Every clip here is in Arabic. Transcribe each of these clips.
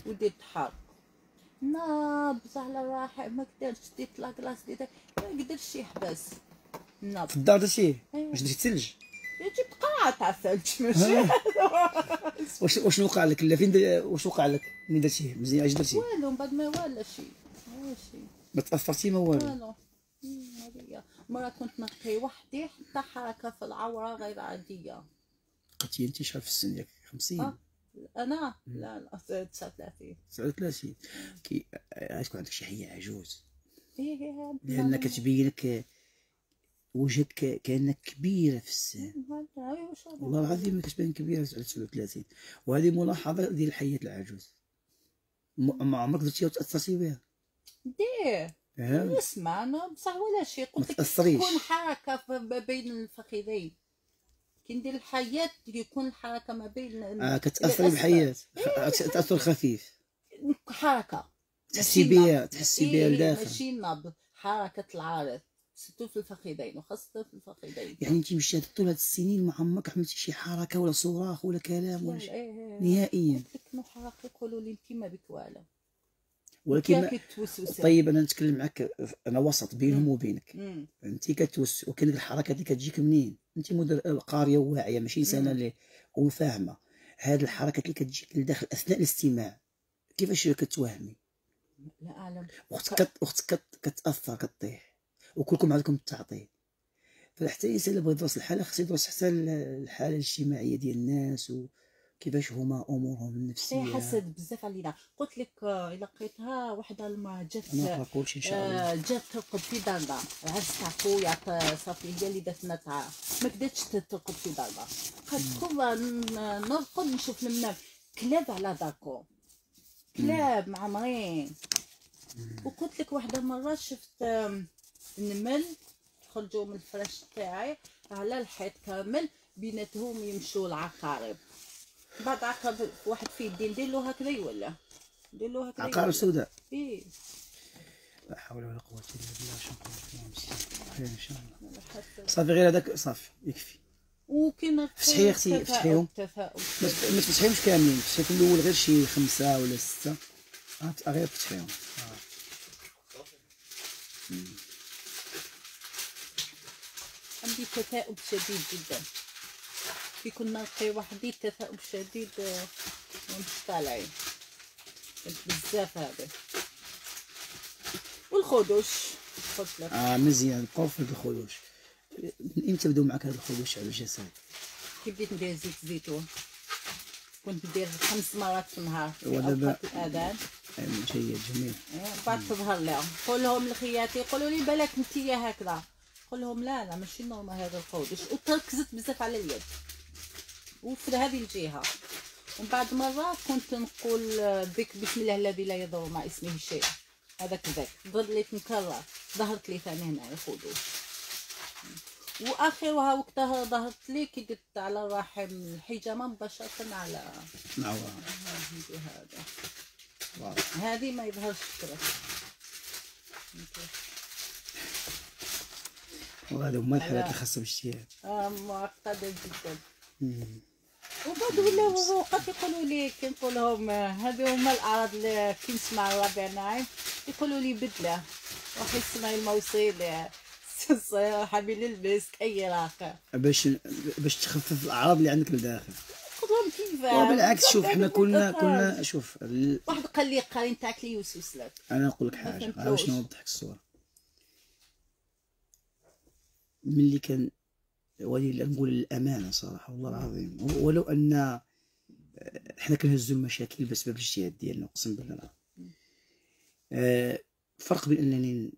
ودير تحار ناب على راحه ما قدرش ديت لاكلاص ديت ما قدرش يحبس ناب في الدار درتيه أيوة. واش درتي الثلج جبت قاعة تاع الثلج ماشي واش وقع لك لا فين واش وقع لك ملي درتيه مزيان اش درتي والو من بعد ما ولا شيء ماشي ما تاثرتي ما والو والو هذه مرة كنت نقي وحدي حتى حركة في العورة غير عادية بقيتي انت شحال في السن ياك 50 انا لا 39 39 كي غتكون عندك شي حيه عجوز ايه لان كتبينك وجهك كانك كبيره في السن والله العظيم كتبان كبيره على 39 وهذه ملاحظه ديال الحياه العجوز ما عمرك درتيها وتاثرتي بها ديه نسمع انا بصح ولا شيء قلت لك تكون حركه بين الفخذين كي ندير الحياه يكون الحركه ما بين كتاثري بالحياه تاثر خفيف حركه تحسي بها لداخل ماشي نبض حركه العارض سيرتو في الفخذين وخاصه في الفخذين يعني انت مشيتي طول هاد السنين ما عمرك عملتي شي حركه ولا صراخ ولا كلام ولا شيء نهائيا قلت لك نحرك يقولوا لي انت ما بك والو ولكن طيب انا نتكلم معك انا وسط بينهم وبينك انت كتوسع وكان الحركه اللي كتجيك منين انت قاريه وواعيه ماشي انسانه اللي وفاهمه هاد الحركات اللي كتجيك لداخل اثناء الاستماع كيفاش كتوهمي لا اعلم اختك كتاثر كطيح وكلكم عندكم التعطيل فحتى الانسان اللي بغى يدرس الحاله خصو يدرس حتى الحاله الاجتماعيه ديال الناس كيفاش هما امورهم النفسيه حسد بزاف علينا قلت لك الا لقيتها وحده المراه جات انا كلشي ان شاء الله جات ترقد في دارنا العرس تاع خويا صافي هي اللي دات نتعا ما بداتش ترقد في دارنا قالت نرقد نشوف المنام كلاب على داركم كلاب معمرين وقلت لك واحده المره شفت النمل خرجوا من الفراش تاعي على الحيط كامل بيناتهم يمشوا العقارب بعد عقرب واحد في يدي ندير له هكذا يولع ندير له هكذا عقارب سوداء ايه لا حول ولا قوه الا بالله شنقول فيها مسكين خير ان شاء الله صافي غير هذاك صافي يكفي وكاين فتحي اختي فتحيهم ما تفتحيهمش كاملين فتحي في الاول غير شي 5 ولا 6 غير فتحيهم عندي تثاؤب شديد جدا كي كنا نقي وحدي تثاؤب شديد مش طالعين بزاف هذا والخدوش قلت لك مزيان بقاو في الخدوش من امتى بداو معك هاد الخدوش على الجسد كي بديت ندير زيت الزيتون كنت ندير 5 مرات في النهار في اوقات الاذان جيد جميل بعد تظهر لهم قول لهم لخياتي يقولوا لي بالك انت هكذا قول لهم لا ماشي نورمال هذا الخدوش وتركزت بزاف على اليد وفي هذه الجهه ومن بعد مره كنت نقول بك بسم الله الذي لا يضر مع اسمه شيء هذاك ذاك ظليت نكرر ظهرت لي ثاني هنا الخدوش واخرها وقتها ظهرت لي كي درت على الرحم الحجامه مباشره على هذا هذه ما يظهرش كذا وهذا هما الحالات اللي خاصه باجتهاد معقده جدا وبعد ولاو وقت يقولوا لي كي نقول لهم هذو هما الاعراض اللي كي نسمع الربيع ناعم يقولوا لي بدله روحي اسمعي الموصل حبيبي المسك اي راقه باش تخفف الاعراض اللي عندك لداخل قولهم كيف وبالعكس شوف حنا كلنا شوف واحد قال لي القرين تاعك لي يوسوس لك انا نقول لك حاجه باش نوضح لك الصوره ملي كان ولي نقول الامانه صراحه والله العظيم ولو ان حنا كنهزوا المشاكل بسبب الاجتهاد ديالنا اقسم بالله العظيم فرق بين انني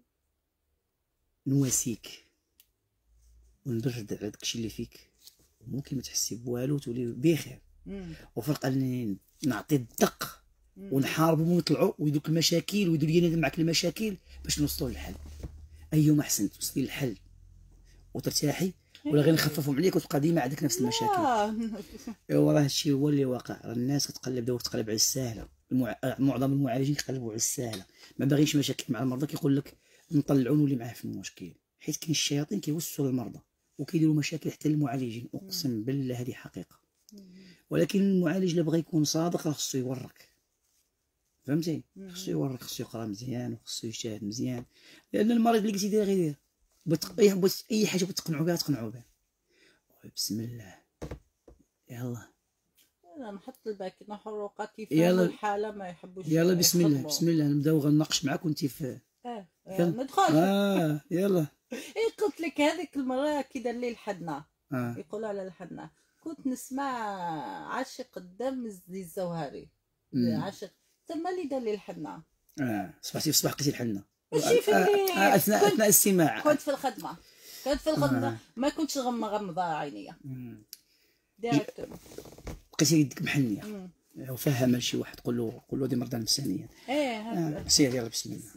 نواسيك ونبرد على داكشي اللي فيك ممكن ما تحسي بوالو تولي بخير وفرق انني نعطي الدق ونحاربهم ونطلعوا ويدوك المشاكل ويدير لي معك المشاكل باش نوصلوا للحل ايما احسن توصلي للحل وترتاحي ولا غير نخففهم عليك وتبقى ديما عندك نفس المشاكل ايوا راه هادشي هو اللي واقع راه الناس كتقلب دابا تقلب على الساهله معظم المعالجين كيقلبوا على الساهله ما باغيش مشاكل مع المرضى كيقول لك نطلعوا نولي معاه في المشكل حيت كاين الشياطين كيوسوسوا للمرضى وكيديروا مشاكل حتى للمعالجين اقسم بالله هذه حقيقه ولكن المعالج اللي بغى يكون صادق راه خصو يورك فهمتي؟ خصو يورك، خصو يقرا مزيان، وخصو يجتهد مزيان، لان المريض اللي قلتي دير غير يدير. بغيت اي حاجه بغيت تقنعوا بها تقنعوا بها. بسم الله، يلا انا نحط الباكي نحرقات يفهموا يلا الحاله ما يحبوش يلا بسم الله يخدموا. بسم الله، نبداو غنناقش معاك وانت في. يلا ندخل. يلا. ايه قلت لك هذيك المره كي دار لي الحنه، يقولوا على الحنه، كنت نسمع عاشق الدم الزوهري، عاشق تما اللي دار لي الحنه. صبحتي في الصباح لقيتي الحنه ماشي في الليل، اثناء الاستماع. كنت في الخدمه، ما كنتش غمضه عينيا ديريكتومون. لقيتي يدك محنيه وفهمها لشي واحد، قول له هذه مرضى نفسانيه. سير يلا بسم الله.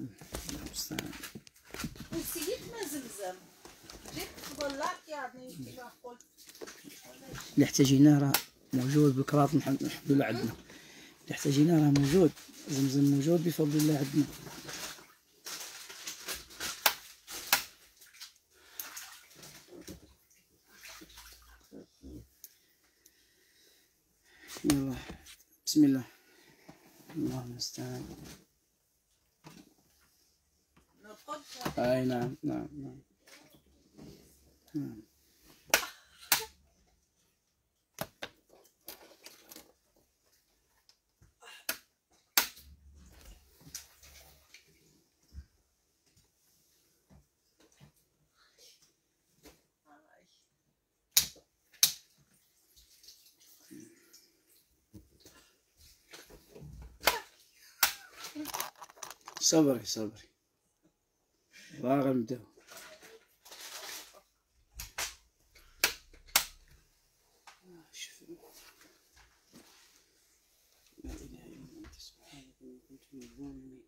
نسيت ما زمزم جبت ضلعت يعني كيما قلت. اللي احتاجيناه راه موجود بالكراط، الحمد لله عندنا. اللي احتاجيناه راه موجود، زمزم موجود بفضل الله عندنا. يلا بسم الله، الله المستعان. اي نعم نعم نعم نعم. صبري صبري، راه غنبداو. لا اله الا انت سبحانك اني كنت من الظالمين.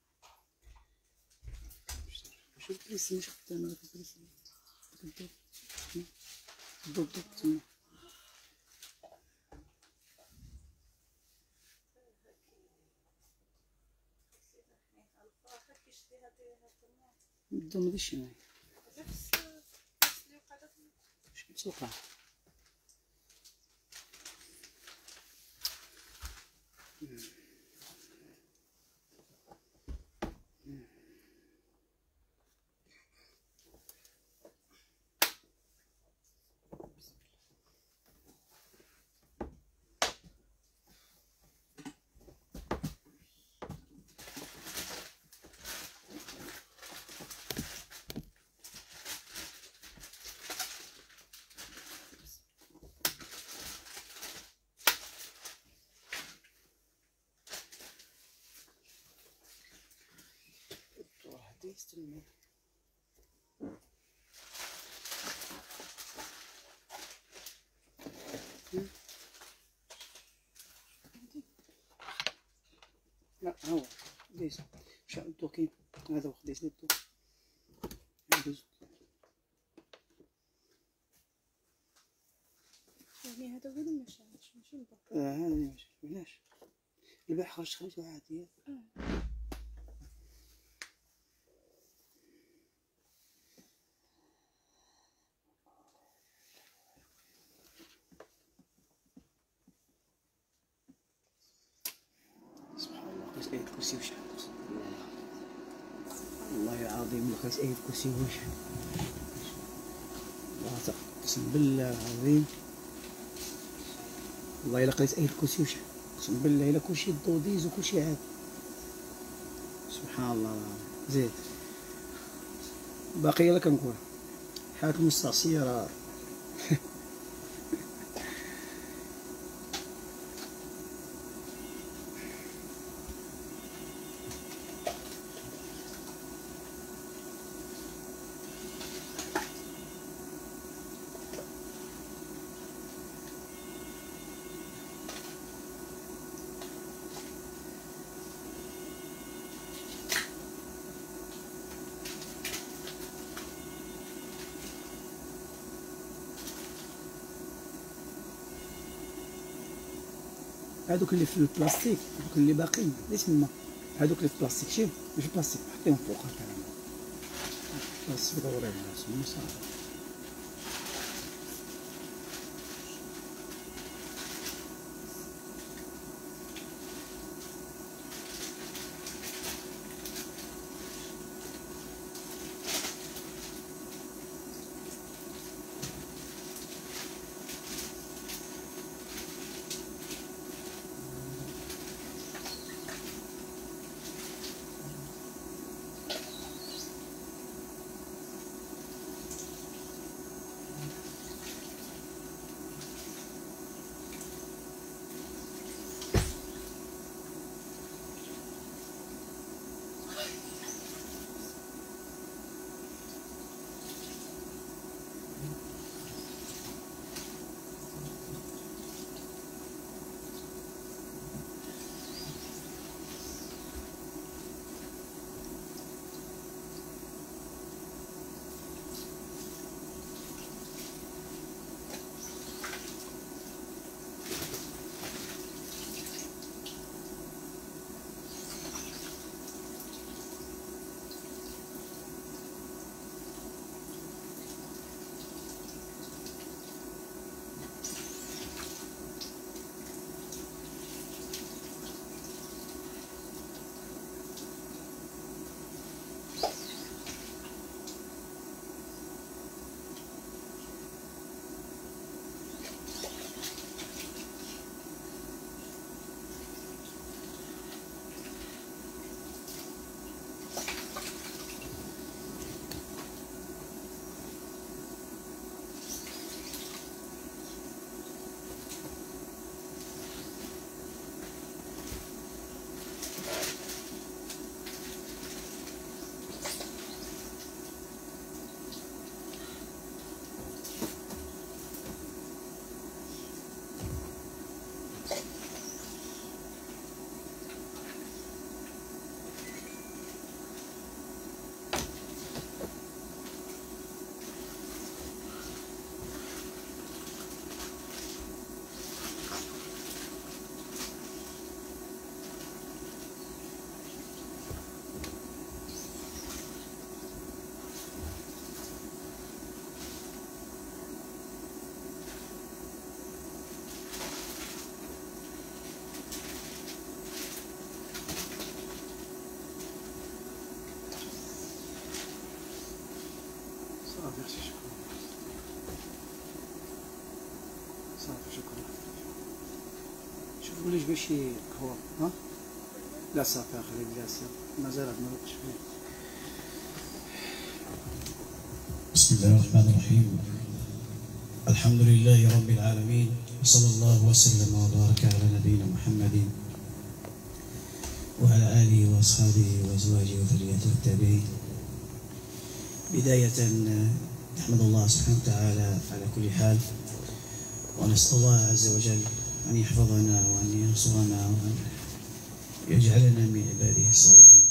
شوف الاسم، شوف الثمن الاسم بالضبط. بدو ما ديش معايا شنو توقع. يستلم. لا هو ديس شا الدوكين هذا واخد ديس للدو يعني هذا وين مشى ماشي البحر. هذا ماشي علاش البارح خرجت خليته عادي. سبحان الله، قيس آية الكرسي وشحال والله العظيم، قيس آية الكرسي وشحال والله، اقسم بالله العظيم، والله الا قريت آية الكرسي وشحال، اقسم بالله الا كلشي ضوديز وكلشي عاد. سبحان الله العظيم. زيد باقي يلا كنقول حاكم السعصية راه هادوك اللي في البلاستيك، هادوك اللي باقيين اللي تما، هادوك اللي في البلاستيك، شوف ماشي بلاستيك، حطيهم فوق هكا البلاستيك دوري على راسهم صافي. تقوليش باش هو ها لا صافي خلي جالسه مازال ما وقتش فيه. بسم الله الرحمن الرحيم. الحمد لله رب العالمين، وصلى الله وسلم وبارك على نبينا محمد وعلى آله وأصحابه وأزواجه وذريته والتابعين. بداية نحمد الله سبحانه وتعالى على كل حال، ونسأل الله عز وجل أن يحفظنا وأن ينصرنا وأن يجعلنا من عباده الصالحين.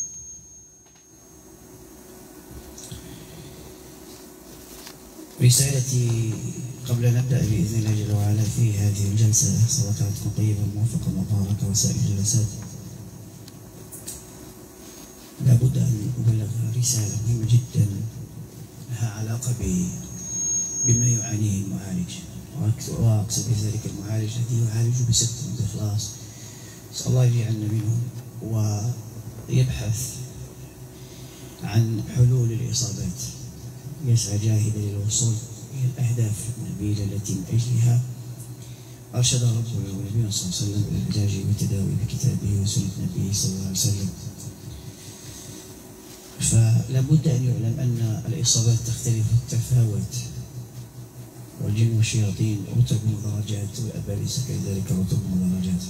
رسالتي قبل أن نبدأ بإذن الله جل وعلا في هذه الجلسة، صلاتكم طيبة موفقة مباركة وسائر الجلسات. لابد أن أبلغ رسالة مهمة جدا لها علاقة بما يعانيه المعالج، وأقصد بذلك المعالج الذي يعالج بصدق وبإخلاص. نسأل الله يجعلنا منهم، ويبحث عن حلول الإصابات، يسعى جاهدا للوصول إلى الأهداف النبيلة التي من أجلها أرشد ربنا ونبينا صلى الله عليه وسلم إلى العلاج والتداوي بكتابه وسنة نبيه صلى الله عليه وسلم. فلا بد أن يعلم أن الإصابات تختلف وتتفاوت، والجن والشياطين رتب ودرجات، والأباليس كذلك رتب ودرجات.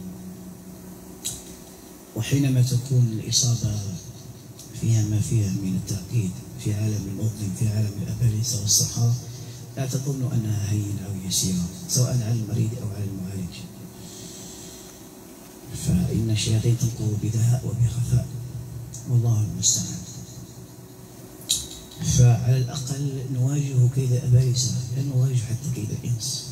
وحينما تكون الإصابة فيها ما فيها من التعقيد في عالم المظلم، في عالم الأبالسة والصحراء، لا تظن أنها هينة أو يسيرة سواء على المريض أو على المعالج. فإن الشياطين تنقر بدهاء وبخفاء، والله المستعان. فعلى الأقل نواجه كيد الأبالسة، لا نواجه حتى كيد الإنس.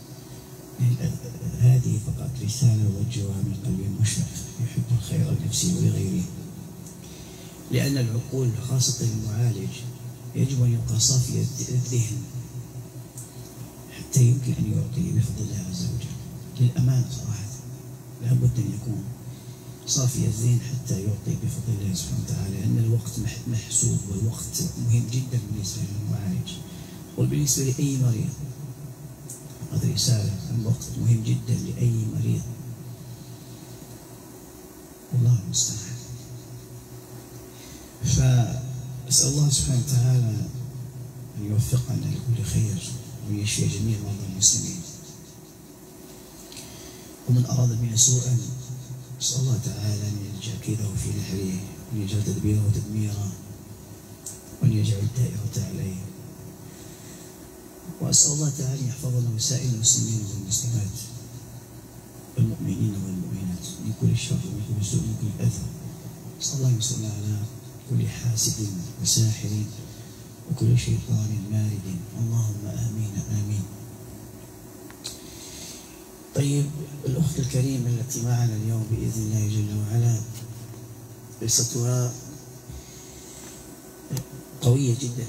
هذه فقط رسالة وجهها من قلب مشفق يحب الخير لنفسه ولغيره. لأن العقول خاصة المعالج يجب أن يبقى صافي الذهن حتى يمكن أن يعطي بفضل الله عز وجل. للأمانة صراحة لا بد أن يكون صافي الذهن حتى يعطي بفضل الله سبحانه وتعالى، لأن الوقت محسوب، والوقت مهم جدا بالنسبة للمعالج وبالنسبة لأي مريض. هذه رسالة، الوقت مهم جدا لأي مريض، والله المستعان. فأسأل الله سبحانه وتعالى أن يوفقنا لكل خير وأن يشفي جميع مرضى المسلمين. ومن أراد بنا سوءا أسأل الله تعالى أن يجعل كيده في نحره، وأن يجعل تدبيره تدميرا، وأن يجعل الدائرة عليه. وأسأل الله تعالى أن يحفظنا وسائر المسلمين والمسلمات والمؤمنين والمؤمنات من كل شر ومن كل سوء ومن كل أذى. أسأل الله ينصرنا على كل حاسد وساحر وكل شيطان مارد، اللهم آمين آمين. طيب، الأخت الكريمة التي معنا اليوم بإذن الله جل وعلا قصتها قوية جدا،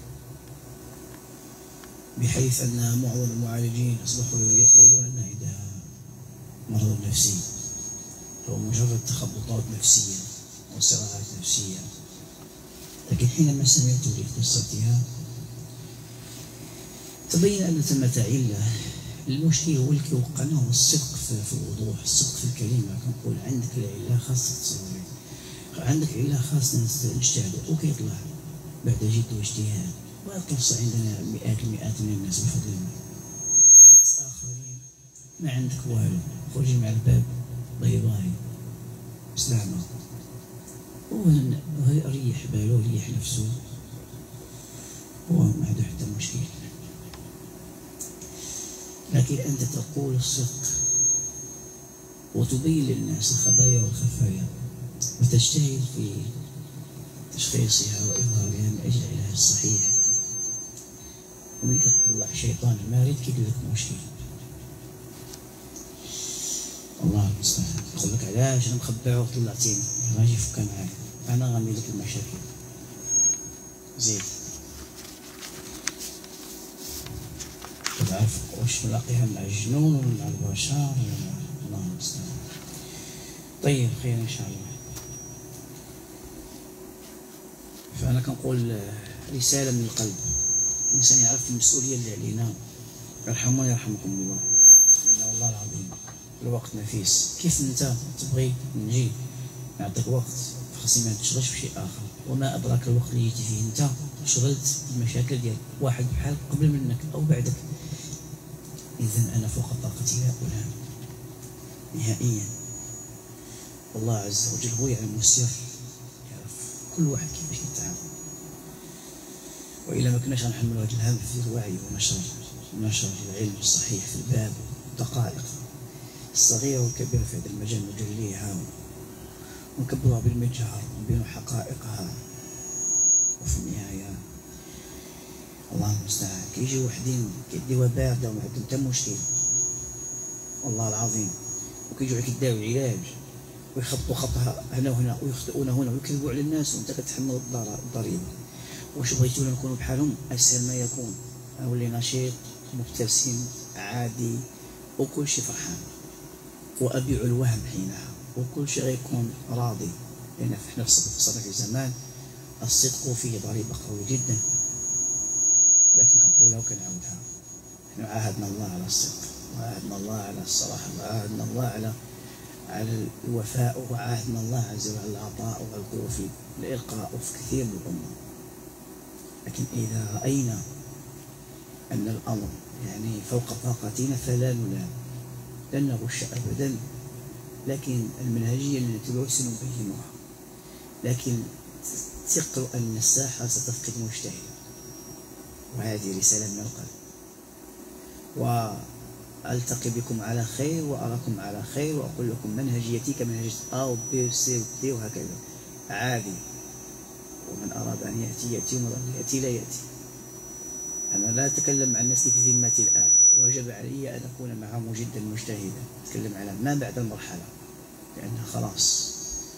بحيث أن معظم المعالجين أصبحوا يقولون أن عندها مرض نفسي أو مجرد تخبطات نفسية وصراعات نفسية. لكن حينما سمعت بقصتها تبين أن ثمة علة. المشكلة هو اللي كيوقعنا هو الصدق في الوضوح، الصدق في الكلمة. كنقول عندك العلة خاصك تصوري، عندك علة خاصنا نجتهدوا، وكيطلع بعد جد واجتهاد. والقصة عندنا مئات من الناس بفضل الله. عكس آخرين ما عندك والو، خرجي مع الباب بيضاهي سلامة، وهي ريح باله ريح نفسه، هو ما عنده حتى مشكلة. لكن أنت تقول الصدق وتبين للناس الخبايا والخفايا، وتجتهد في تشخيصها وإظهارها من أجل العلاج الصحيح. ومن تطلع شيطان المارد كيدير لك مشكل. الله المستعان. يقول لك علاش انا مخبعه وطلعتيني، غاجي يفكها معايا، انا غنمي لك المشاكل. زيد تعرف واش نلاقيها مع الجنون ولا مع البشر ولا الله المستعان. طيب خير ان شاء الله. فانا كنقول رساله من القلب، الانسان يعرف المسؤوليه اللي علينا. يرحمنا يرحمكم الله، لان والله العظيم الوقت نفيس. كيف انت تبغي نجي نعطيك وقت خاصني ما تشغلش بشيء اخر، وما ادراك الوقت اللي جيتي فيه انت شغلت بالمشاكل ديال واحد بحال قبل منك او بعدك. اذا انا فوق طاقتي لا الام نهائيا. والله عز وجل هو يعلم السر، يعرف كل واحد كيفاش يتعامل. والا ما كناش غنحملوا هذا الهم في الوعي ونشر العلم الصحيح في الباب دقائق الصغيرة والكبيرة في هذا المجال نجليها ونكبروها بالمجهر ونبينوا حقائقها. وفي النهاية الله المستعان كيجي وحدين كيديوها باردة وما عندهم حتى مشكل والله العظيم، وكيجيو كيداو علاج ويخبطوا خطها هنا وهنا ويخطئون هنا ويكذبوا على الناس وانت كتحمل الضريبة. واش بغيتونا نكونوا بحالهم؟ أسهل ما يكون، أولي نشيط مبتسم عادي وكل شيء فرحان، وأبيع الوهم حينها وكل شيء غيكون راضي. لأن احنا وصلنا في زمان الصدق فيه ضريبة قوية جدا، ولكن كنقولها وكنعاودها، احنا عاهدنا الله على الصدق، وعاهدنا الله على الصراحة، وعاهدنا الله على الوفاء، وعاهدنا الله عز وجل على العطاء والقوة في الإلقاء وفي كثير من الأمور. لكن إذا رأينا أن الأمر يعني فوق طاقتنا فلا نلام، لن نغش أبدا، لكن المنهجية التي نتبعها سنبينها. لكن ثقوا أن الساحة ستفقد مجتهدا، وهذه رسالة من القلب. وألتقي بكم على خير وأراكم على خير، وأقول لكم منهجيتي كمنهجية A و B و C و D وهكذا عادي، ومن أراد أن يأتي يأتي، ومن أراد أن يأتي لا يأتي. أنا لا أتكلم عن نفسي في ذمتي الآن، وجب علي أن أكون معهم جدا مجتهدا. أتكلم على ما بعد المرحلة، لأنها خلاص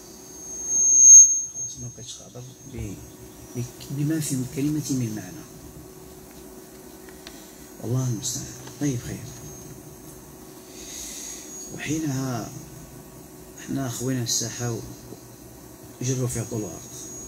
ما بقيتش قادر بما في الكلمة من معنى. والله المستعان. طيب خير. وحينها احنا أخوينا الساحة جروا في طول الأرض،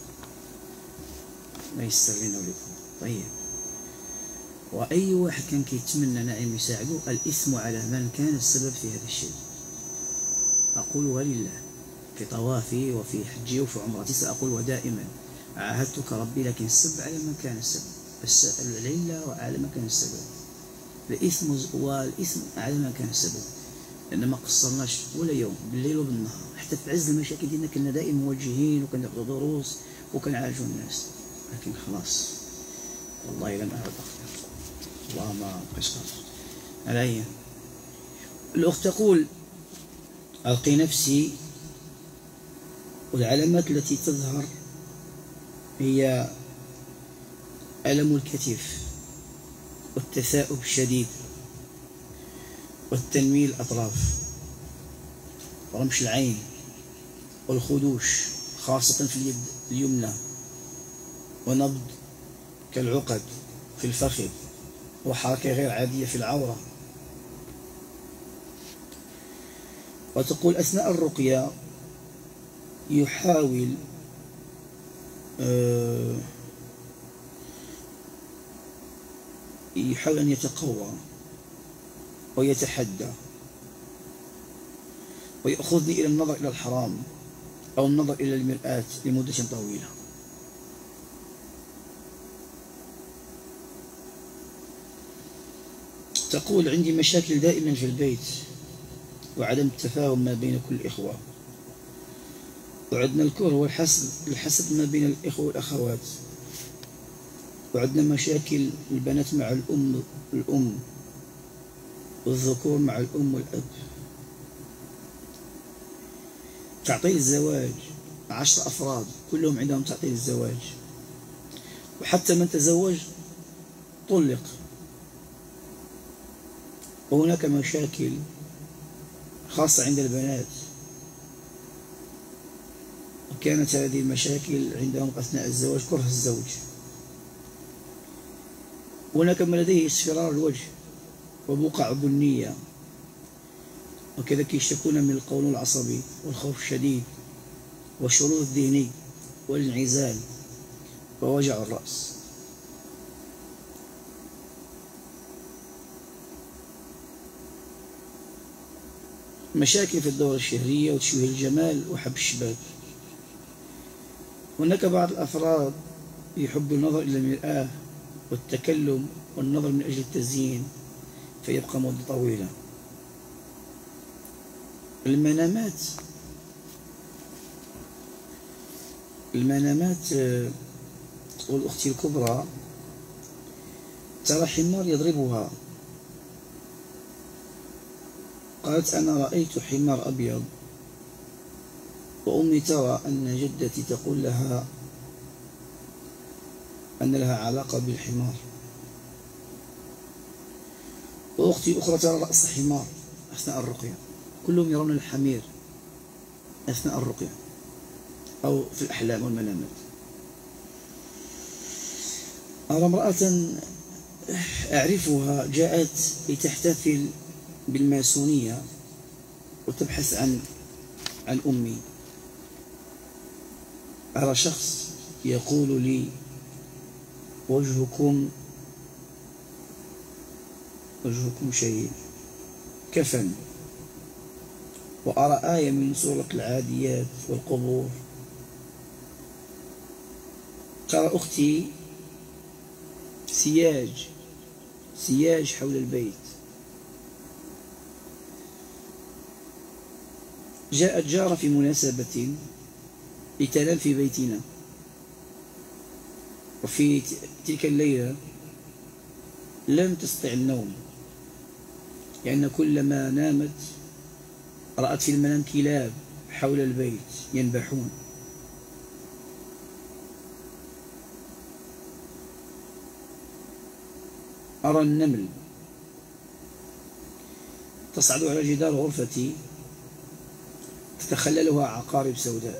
ما يسر لنا ولكم. طيب، وأي واحد كان كيتمنى نعم يساعده، الإثم على من كان السبب في هذا الشيء. أقولها لله في طوافي وفي حجي وفي عمرتي، سأقول ودائما عاهدتك ربي، لكن السبب على من كان السبب، العلة وعلى من كان السبب، الإثم والإثم على من كان السبب. لأن ما قصرناش ولا يوم بالليل وبالنهار، حتى في عز المشاكل ديالنا كنا دائما موجهين وكناخذوا دروس وكنعالجوا الناس. لكن خلاص والله لن أعود أخطر، والله ما بقيتش قادر علي. الأخت تقول ألقي نفسي، والعلامات التي تظهر هي ألم الكتف والتثاؤب الشديد والتنميل الأطراف ورمش العين والخدوش خاصة في اليد اليمنى، ونبض كالعقد في الفخذ، وحركة غير عادية في العورة. وتقول أثناء الرقية يحاول أن يتقوى ويتحدى ويأخذني إلى النظر إلى الحرام أو النظر إلى المرآة لمدة طويلة. تقول عندي مشاكل دائما في البيت وعدم التفاهم ما بين كل الإخوة، وعندنا الكره والحسد ما بين الإخوة والأخوات، وعندنا مشاكل البنات مع الأم والذكور مع الأم والأب. تعطيل الزواج 10 أفراد كلهم عندهم تعطيل الزواج، وحتى من تزوج طلق. وهناك مشاكل خاصة عند البنات، وكانت هذه المشاكل عندهم أثناء الزواج كره الزوج. هناك من لديه اصفرار الوجه وبقع بنية، وكذلك يشتكون من القولون العصبي والخوف الشديد والشرود الذهني والانعزال ووجع الرأس. مشاكل في الدورة الشهرية وتشويه الجمال وحب الشباب. هناك بعض الأفراد يحب النظر إلى المرآة والتكلم والنظر من أجل التزيين فيبقى مدة طويلة. المنامات تقول أختي الكبرى ترى حمار يضربها. قالت أنا رأيت حمار أبيض وأمي ترى أن جدتي تقول لها أن لها علاقة بالحمار، وأختي أخرى ترى رأس حمار أثناء الرقية. كلهم يرون الحمير أثناء الرقية أو في الأحلام والمنامات. أرى امرأة أعرفها جاءت لتحتفل بالماسونية وتبحث عن أمي. أرى شخص يقول لي وجهكم شيء كفن، وأرى آية من سورة العاديات والقبور. ترى أختي سياج حول البيت. جاءت جارة في مناسبة لتنام في بيتنا، وفي تلك الليلة لم تستطع النوم، لأن كلما نامت رأت في المنام كلاب حول البيت ينبحون. أرى النمل تصعد على جدار غرفتي تتخللها عقارب سوداء،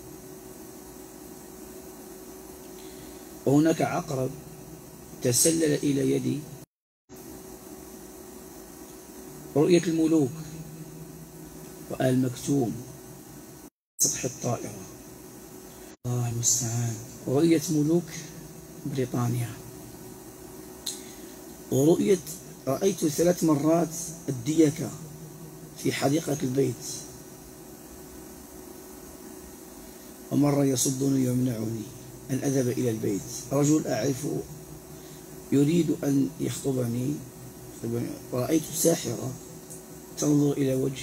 وهناك عقرب تسلل إلى يدي. رؤية الملوك وآل مكتوم سطح الطائرة، الله المستعان. رؤية ملوك بريطانيا، رأيت 3 مرات الديكة في حديقة البيت، ومرة يصدني ويمنعني أن أذهب إلى البيت. رجل أعرفه يريد أن يخطبني، ورأيت ساحرة تنظر إلى وجهي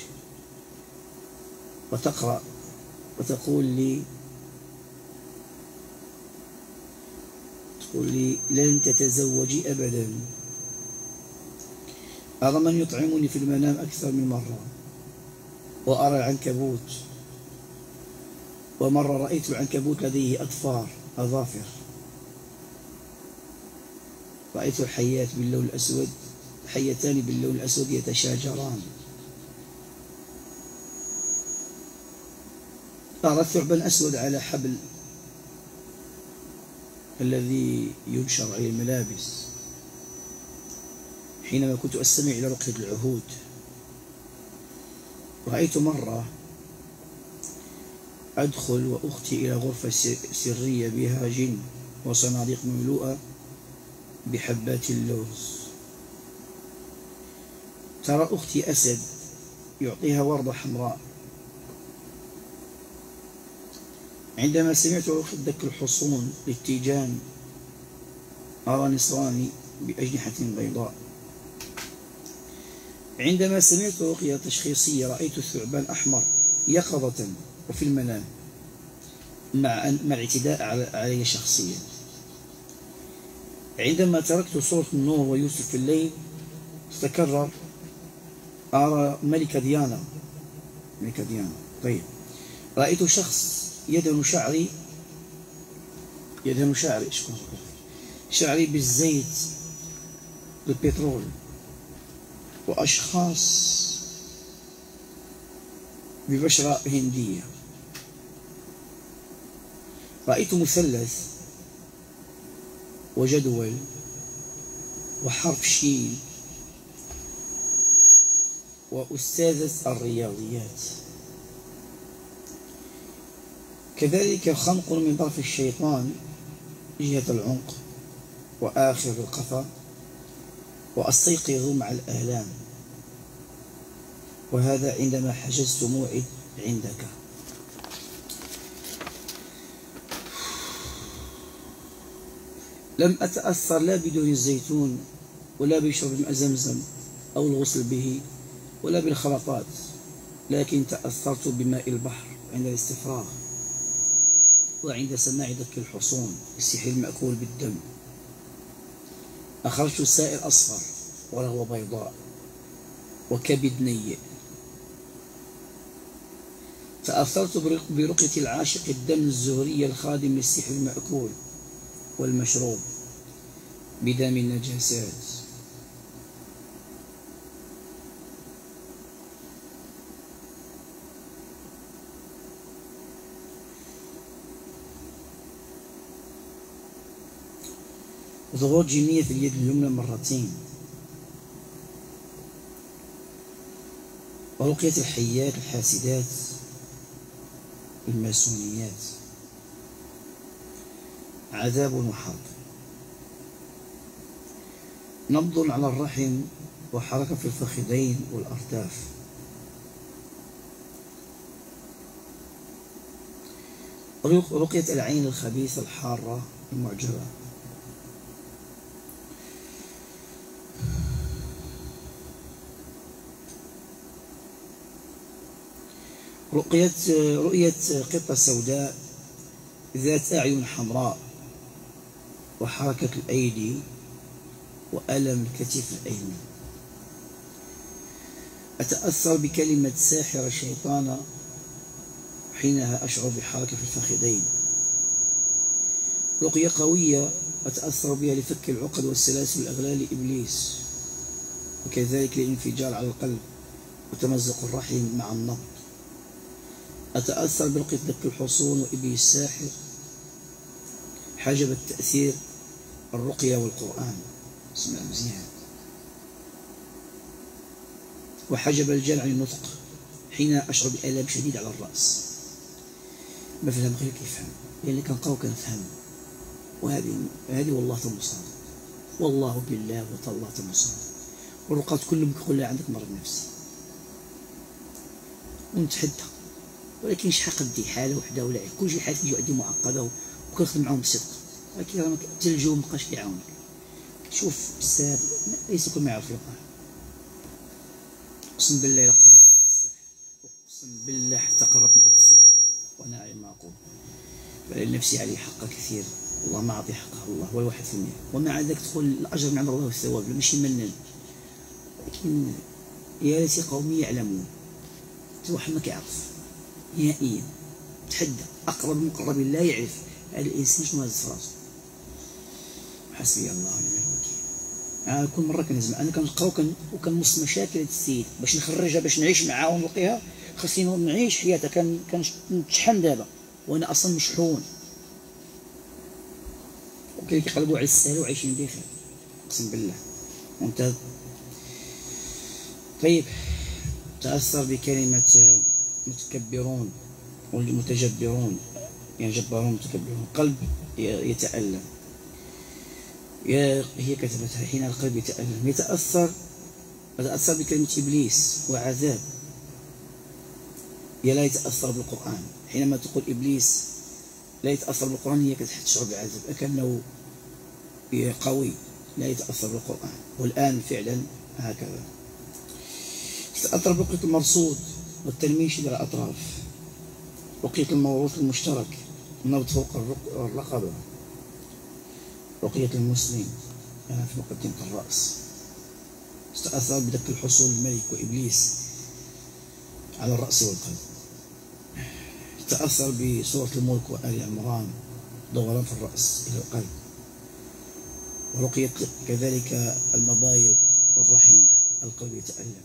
وتقرأ وتقول لي لن تتزوجي أبدا. أرى من يطعمني في المنام أكثر من مرة، وأرى العنكبوت، ومرة رأيت العنكبوت لديه أظافر. رأيت الحيات باللون الأسود، حيتان باللون الأسود يتشاجران. أرى ثعبا أسود على حبل الذي ينشر عليه الملابس حينما كنت أستمع إلى رقية العهود. رأيت مرة أدخل وأختي إلى غرفة سرية بها جن وصناديق مملوءة بحبات اللوز. ترى أختي أسد يعطيها وردة حمراء. عندما سمعت رقية دك الحصون للتيجان أرى نسراني بأجنحة بيضاء. عندما سمعت رقية تشخيصية رأيت ثعبان أحمر يقظة وفي المنام مع الاعتداء علي شخصيا. عندما تركت صورة النور ويوسف في الليل تتكرر، أرى ملكة ديانا. طيب، رأيت شخص يدهن شعري بالزيت بالبترول، وأشخاص ببشرة هندية. رأيت مثلث وجدول وحرف شين وأستاذة الرياضيات. كذلك خنق من طرف الشيطان جهة العنق وآخر القفا، وأستيقظ مع الآلام. وهذا عندما حجزت موعد عندك. لم أتأثر لا بدهن الزيتون ولا بشرب ماء زمزم أو الغسل به ولا بالخلطات، لكن تأثرت بماء البحر عند الاستفراغ وعند سماع دك الحصون السحر المأكول بالدم. أخرجت سائل أصفر ورغوة بيضاء وكبد نيء. تأثرت برقية العاشق الدم الزهري الخادم للسحر المأكول والمشروب بدم النجاسات. ضغوط جينية في اليد اليمنى مرتين، ورقية الحيات الحاسدات الماسونيات، عذاب وحرب، نبض على الرحم وحركة في الفخذين والأرداف، رقية العين الخبيثة الحارة المعجبة، رؤية قطة سوداء ذات أعين حمراء وحركة الأيدي وألم الكتف الأيمن. أتأثر بكلمة ساحر الشيطان حينها أشعر بحركة في الفخذين. رقية قوية أتأثر بها لفك العقد والسلاسل والأغلال لإبليس، وكذلك الانفجار على القلب وتمزق الرحم مع النبض. أتأثر برقية دك الحصون وإبليس الساحر، حجب التأثير الرقية والقرآن، اسمع مزيان، وحجب الجل عن النطق حين أشعر بآلام شديد على الرأس. ما فهم غير كيفهم، لأن كان قوي كان فهم، وهذه والله تمصاد، والله بالله وتالله تمصاد. والرقاة كلهم يقول لها عندك مرض نفسي ونتحدى، ولكن شحال قدي حاله وحده ولا كل شي حالتي تجي عندي معقده وكنخدم معاهم بصدق، ولكن راه الجو مابقاش كيعاونك. شوف بزاف ليس كل ما يعرف يلقاه. اقسم بالله الا قربت نحط السلاح، اقسم بالله حتى قربت نحط السلاح وانا عالم ما اقول، فلان نفسي عليه حق كثير، والله ما اعطي حقه الله ولا 1%. ومع ذلك تقول الاجر من عند الله والثواب ماشي منن، لكن يا ليت قومي يعلمون. واحد ما كيعرف نهائيا، تحدى اقرب المقربين لا يعرف هذا الانسان شنو هز في راسو. حسبي الله ونعم الوكيل. كل مره كنزعم انا كنقرا وكنمص مشاكل هذا السيد باش نخرجها باش نعيش معاه ونلقيها، خاصني نعيش حياته. كنتشحن دابا وانا اصلا مشحون، وكاين كيقلبوا على السهل وعايشين بخير اقسم بالله. وانت طيب تأثر بكلمة متكبرون والمتجبرون، يعني جبارون متكبرون. قلب يتألم، هي كتبتها حين القلب يتألم. يتأثر بكلمة إبليس وعذاب. لا يتأثر بالقرآن، حينما تقول إبليس لا يتأثر بالقرآن هي كتشعر بعذاب أكنه قوي لا يتأثر بالقرآن، والآن فعلا هكذا. تتأثر برقية المرصود والتلميش إلى الأطراف، رقية الموروث المشترك، النبض فوق الرقبة، رقية المسلم أنا في مقدمة الرأس. تتأثر بدك الحصول الملك وإبليس على الرأس والقلب. تتأثر بسورة الملك وآل عمران، دوران في الرأس إلى القلب، ورقية كذلك المبايض والرحم، القلب يتألم.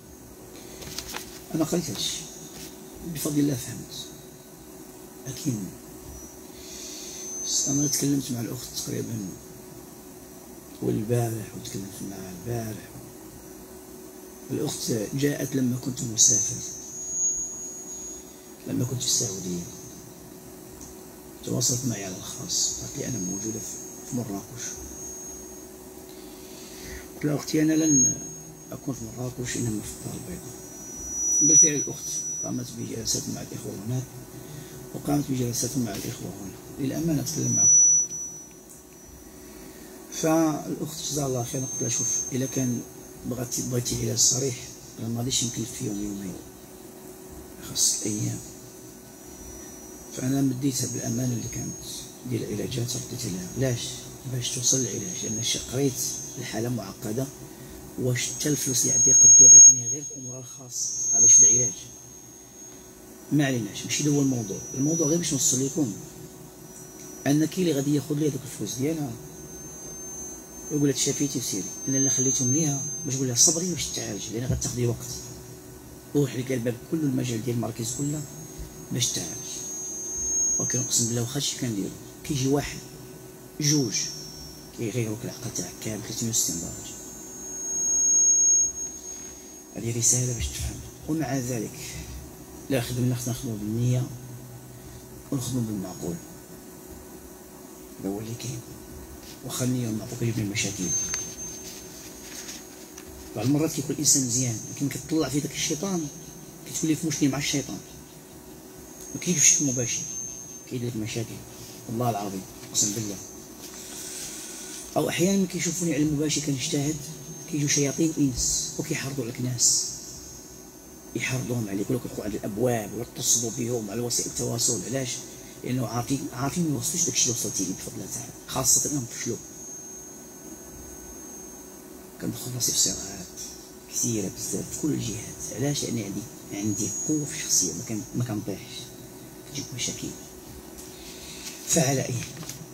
أنا قريت هادشي بفضل الله فهمت، لكن أنا تكلمت مع الأخت تقريبا والبارح وتكلمت معها البارح. الأخت جاءت لما كنت مسافر، لما كنت في السعودية، تواصلت معي على الخاص، قالت لي أنا موجودة في مراكش. قلت لها أختي أنا لن أكون في مراكش إنما في الدار البيضاء. بالفعل الأخت قامت بجلسات مع الإخوة هناك، وقامت بجلسات مع الإخوة هنا. للأمانة أتكلم معكم. فالأخت جزاها الله خير قلت لها شوف، إذا كان بغيتي علاج صريح أنا ما غاديش نكلف في يوم يومين، خاص أيام. فأنا مديتها بالأمانة اللي كانت ديال العلاجات، رديت لها علاش؟ باش توصل للعلاج، لأن قريت الحالة معقدة، واش حتى الفلوس اللي عندي يقدوها، لكن هي غير في أمورها الخاصة باش في العلاج. ما عليناش، ماشي هذا هو الموضوع. الموضوع غير باش نوصل لكم أن كي اللي غادي ياخذ لي هذوك الفلوس ديالها يقول لها تشافيتي وسيري، انا اللي خليتهم ليها باش نقول لها صبري باش تعالج، لان غتاخدي وقت. وروح لك الباب كل المجال ديال المراكز كلها باش تعالج. ولكن اقسم بالله واخا هادشي كنديرو كيجي واحد جوج كيغيروك العقل تاعك كامل 360 درجه. هذه رساله باش تفهم. ومع ذلك لا خدمنا خصنا نخدمو بالنيه ونخدمو بالمعقول، هذا هو اللي كاين. واخا النية والمعقول كيجيب لي المشاكل. بعض المرات كيكون الانسان مزيان لكن كتطلع في داك الشيطان كتولي في مشكل مع الشيطان، ما كيجيش بشكل مباشر، كيدير لك مشاكل والله العظيم اقسم بالله. او احيانا ملي كيشوفوني على المباشر كنجتهد كيجيو شياطين انس وكيحرضوا عليك ناس، يحرضوهم عليك يقول لك على الابواب ويتصلوا بهم على وسائل التواصل. علاش؟ لانه عارفين ما يوصلوش داكشي اللي وصلتي ليه بفضل الله تعالى، خاصه انهم فشلوا. كندخل راسي في صراعات كثيره بزاف في كل الجهات. علاش؟ لان عندي قوه في الشخصيه ما كنطيحش، كتجيب مشاكل. فعلى اي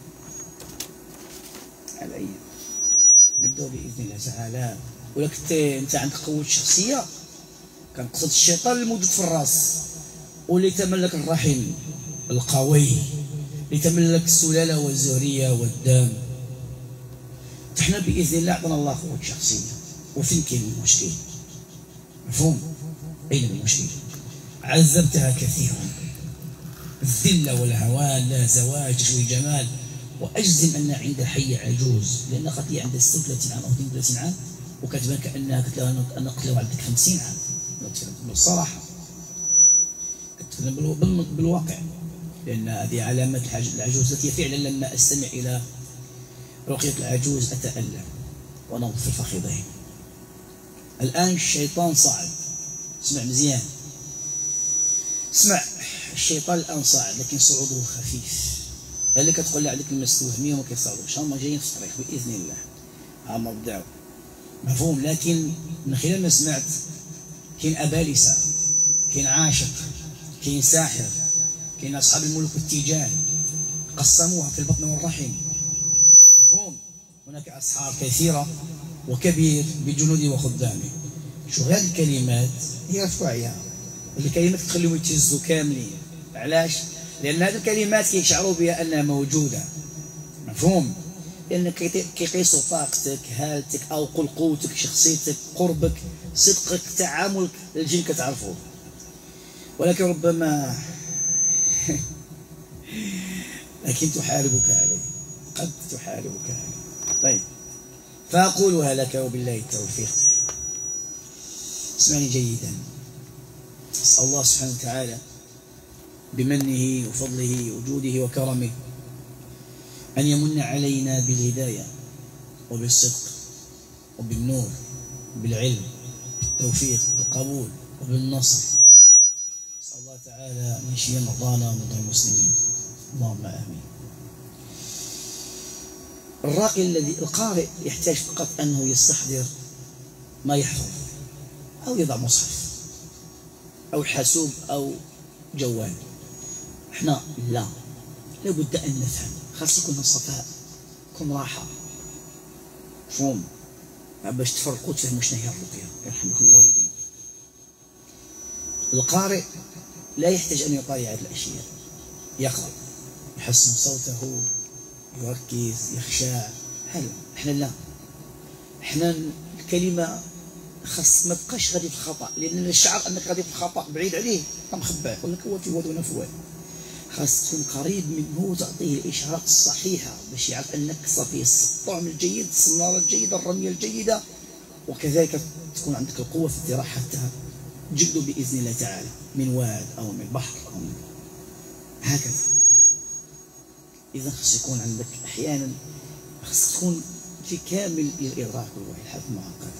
نبداو باذن الله تعالى. ولا كنت انت عندك قوه الشخصيه كنقصد الشيطان الموجود في الراس، واللي تملك الرحم القوي، اللي تملك السلاله والزهريه والدم. احنا باذن الله اعطانا الله قوه الشخصيه. وفين كاين المشكل؟ مفهوم؟ اين المشكل؟ عذبتها كثيرا، الذله والهوان، لا زواج تشوي جمال. واجزم ان عند حي عجوز، لان قد هي عندها 36 عام او 32 عام وكتبان كانها قلت لها انا قلت لها عندك 50 عام. بالصراحه كتكلم بالواقع، لان هذه علامات العجوز التي فعلا لما استمع الى رقيه العجوز اتالم ونظر في فخذين. الان الشيطان صعد، اسمع مزيان، اسمع، الشيطان الان صعد لكن صعوده خفيف. اللي كتقول لي عليك المس وهميه وما كيصعدوش، هما جايين في الطريق باذن الله، هما بداو. مفهوم؟ لكن من خلال ما سمعت كاين ابالسه، كاين عاشق، كاين ساحر، كاين اصحاب الملك والتيجان قسموها في البطن والرحم. مفهوم؟ هناك اسحار كثيره وكبير بجنودي وخدامي. شو هذه الكلمات هي رفعيه، الكلمات تخليهم يتهزوا كاملين. علاش؟ لان هذه الكلمات كيشعروا بها انها موجوده. مفهوم؟ لان كيقيسوا طاقتك، هالتك، او قوتك، شخصيتك، قربك، صدقك، تعاملك. الجن كتعرفوه، ولكن ربما لكن تحاربك عليه، قد تحاربك عليه. طيب، فأقولها لك وبالله التوفيق. اسمعني جيدا. أسأل الله سبحانه وتعالى بمنه وفضله وجوده وكرمه أن يمن علينا بالهداية وبالصدق وبالنور وبالعلم، بالتوفيق، بالقبول وبالنصر. أسأل الله تعالى أن يشفي مرضانا ومرضى المسلمين، اللهم آمين. القارئ يحتاج فقط أنه يستحضر ما يحفظ، أو يضع مصحف أو حاسوب أو جوال. احنا لابد أن نفهم، خاص يكون صفاء، يكون راحة. مفهوم؟ باش تفرقوا تفهموا شنو هي الرقية. يرحمكم الوالدين. القارئ لا يحتاج أن يطالع هذه الأشياء، يقرأ، يحسن صوته، يركز، يخشع. حلو. احنا لا، احنا الكلمة خاص ما تبقاش غادي في الخطأ، لأن الشعر أنك غادي في الخطأ بعيد عليه مخباه، يقول لك هو في واد وانا في واد. خاص تكون قريب منه وتعطيه الإشارات الصحيحة باش يعرف أنك صافي الطعم الجيد، الصنارة الجيدة، الرمية الجيدة، وكذلك تكون عندك القوة في الذراع حتى تجبدوا بإذن الله تعالى من واد أو من بحر أو من هكذا. إذا خص يكون عندك أحيانا خص تكون في كامل الإدراك والوعي. الحفظ معقد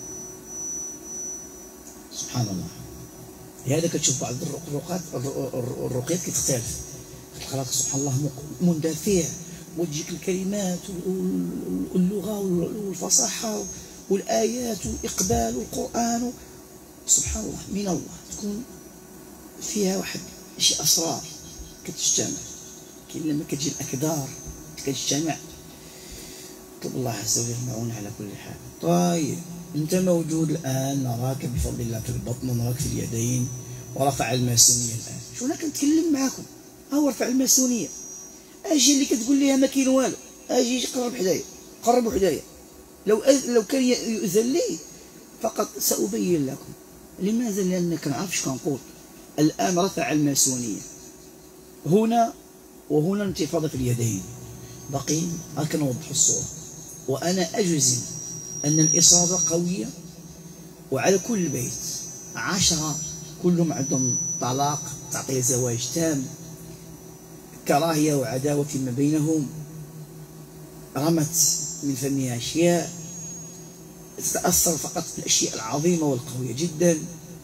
سبحان الله. لهذا كتشوف بعض الرقيات كتختلف، كتلقى سبحان الله مندفع وتجيك الكلمات واللغة والفصاحة والآيات والإقبال والقرآن سبحان الله من الله، تكون فيها واحد شي أسرار كتجتمع. كاين لما كتجي الأكدار كتجتمع. طلب الله عز وجل المعون على كل حال. طيب أنت موجود الآن، نراك بفضل الله في البطن ونراك في اليدين، ورفع الماسونية الآن. شو أنا كنتكلم معاكم هو رفع الماسونية. أجي اللي كتقول لي ما كاين والو، أجي قرب حدايا، قربوا حدايا. لو كان يؤذن لي فقط سأبين لكم لماذا. لأن كنعرفش كنقول الآن رفع الماسونية هنا وهنا انتفاضة في اليدين، باقيين كنوضحوا الصورة. وأنا أجزم أن الإصابة قوية، وعلى كل بيت 10 كلهم عندهم طلاق، تعطيه زواج تام، كراهية وعداوة فيما بينهم، رمت من فمها أشياء، تتأثر فقط بالأشياء العظيمة والقوية جدا.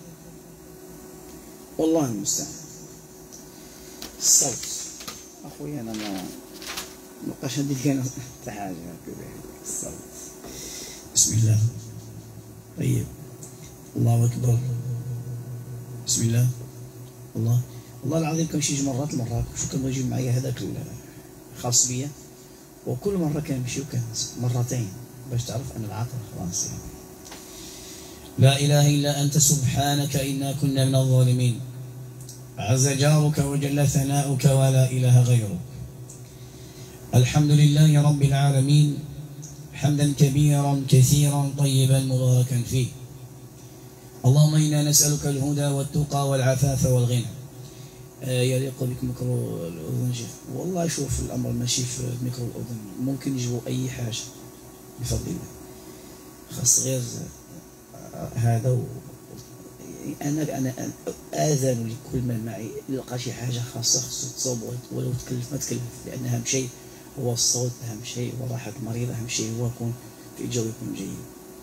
والله المستعان. الصوت أخوي أنا ما نبقاش ندير كان حاجة الصوت. بسم الله. طيب الله أكبر. بسم الله. الله العظيم كنمشي مرات لمراكش وكنبغي يجيب معايا هذاك الخاص بيا، وكل مرة كنمشي وكانت مرتين باش تعرف أن العاطل خلاص يعني. لا إله إلا أنت سبحانك إنا كنا من الظالمين. عز جارك وجل ثناؤك ولا إله غيرك. الحمد لله رب العالمين حمدا كبيرا كثيرا طيبا مباركا فيه. اللهم إنا نسألك الهدى والتقى والعفاف والغنى. يليق بك ميكرو الأذن شيف. والله شوف الأمر ماشي في ميكرو الأذن، ممكن يجيبوا أي حاجة بفضل الله. خاص غير هذا أنا آذن لكل من معي يلقى شي حاجة خاصة خصو تصوب، ولو تكلف ما تكلف، لأن أهم شيء هو الصوت، أهم شيء هو راحة المريض، أهم شيء هو يكون في جو يكون جيد.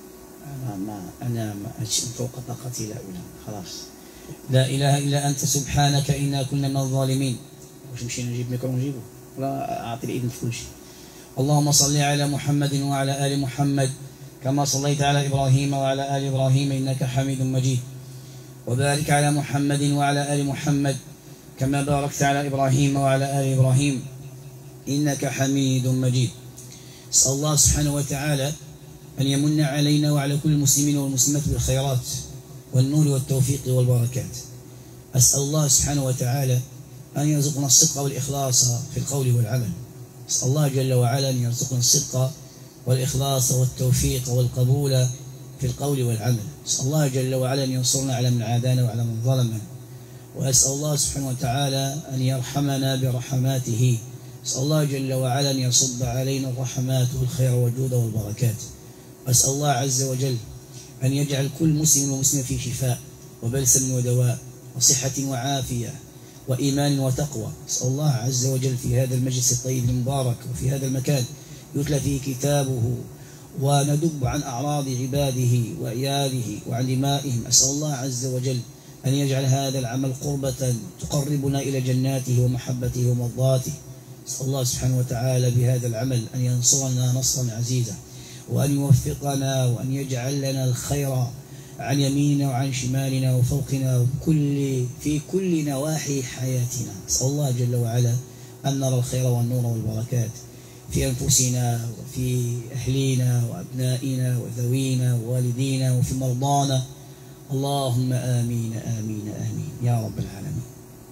أنا ما هادشي فوق طاقتي لا أولى خلاص. لا إله إلا أنت سبحانك إنا كنا من الظالمين. واش مشينا نجيب ميكرو نجيبو ولا أعطي الإذن في كل شيء. اللهم صل على محمد وعلى آل محمد كما صليت على إبراهيم وعلى آل إبراهيم إنك حميد مجيد. وبارك على محمد وعلى آل محمد كما باركت على إبراهيم وعلى آل إبراهيم إنك حميد مجيد. أسأل الله سبحانه وتعالى أن يمن علينا وعلى كل المسلمين والمسلمات بالخيرات والنور والتوفيق والبركات. أسأل الله سبحانه وتعالى أن يرزقنا الصدق والإخلاص في القول والعمل. أسأل الله جل وعلا أن يرزقنا الصدق والإخلاص والتوفيق والقبول في القول والعمل. أسأل الله جل وعلا أن ينصرنا على من عادانا وعلى من ظلمنا. وأسأل الله سبحانه وتعالى أن يرحمنا برحماته. أسأل الله جل وعلا أن يصب علينا الرحمات والخير والجود والبركات. أسأل الله عز وجل أن يجعل كل مسلم ومسلمة في شفاء وبلسم ودواء وصحة وعافية وإيمان وتقوى. أسأل الله عز وجل في هذا المجلس الطيب المبارك وفي هذا المكان يتلى فيه كتابه وندب عن أعراض عباده وعياله وعن دمائهم. أسأل الله عز وجل أن يجعل هذا العمل قربة تقربنا إلى جناته ومحبته ومرضاته. أسأل الله سبحانه وتعالى بهذا العمل أن ينصرنا نصرا عزيزا، وأن يوفقنا وأن يجعل لنا الخير عن يميننا وعن شمالنا وفوقنا في كل نواحي حياتنا. أسأل الله جل وعلا أن نرى الخير والنور والبركات في أنفسنا وفي أهلينا وأبنائنا وذوينا ووالدينا وفي مرضانا. اللهم آمين آمين آمين يا رب العالمين.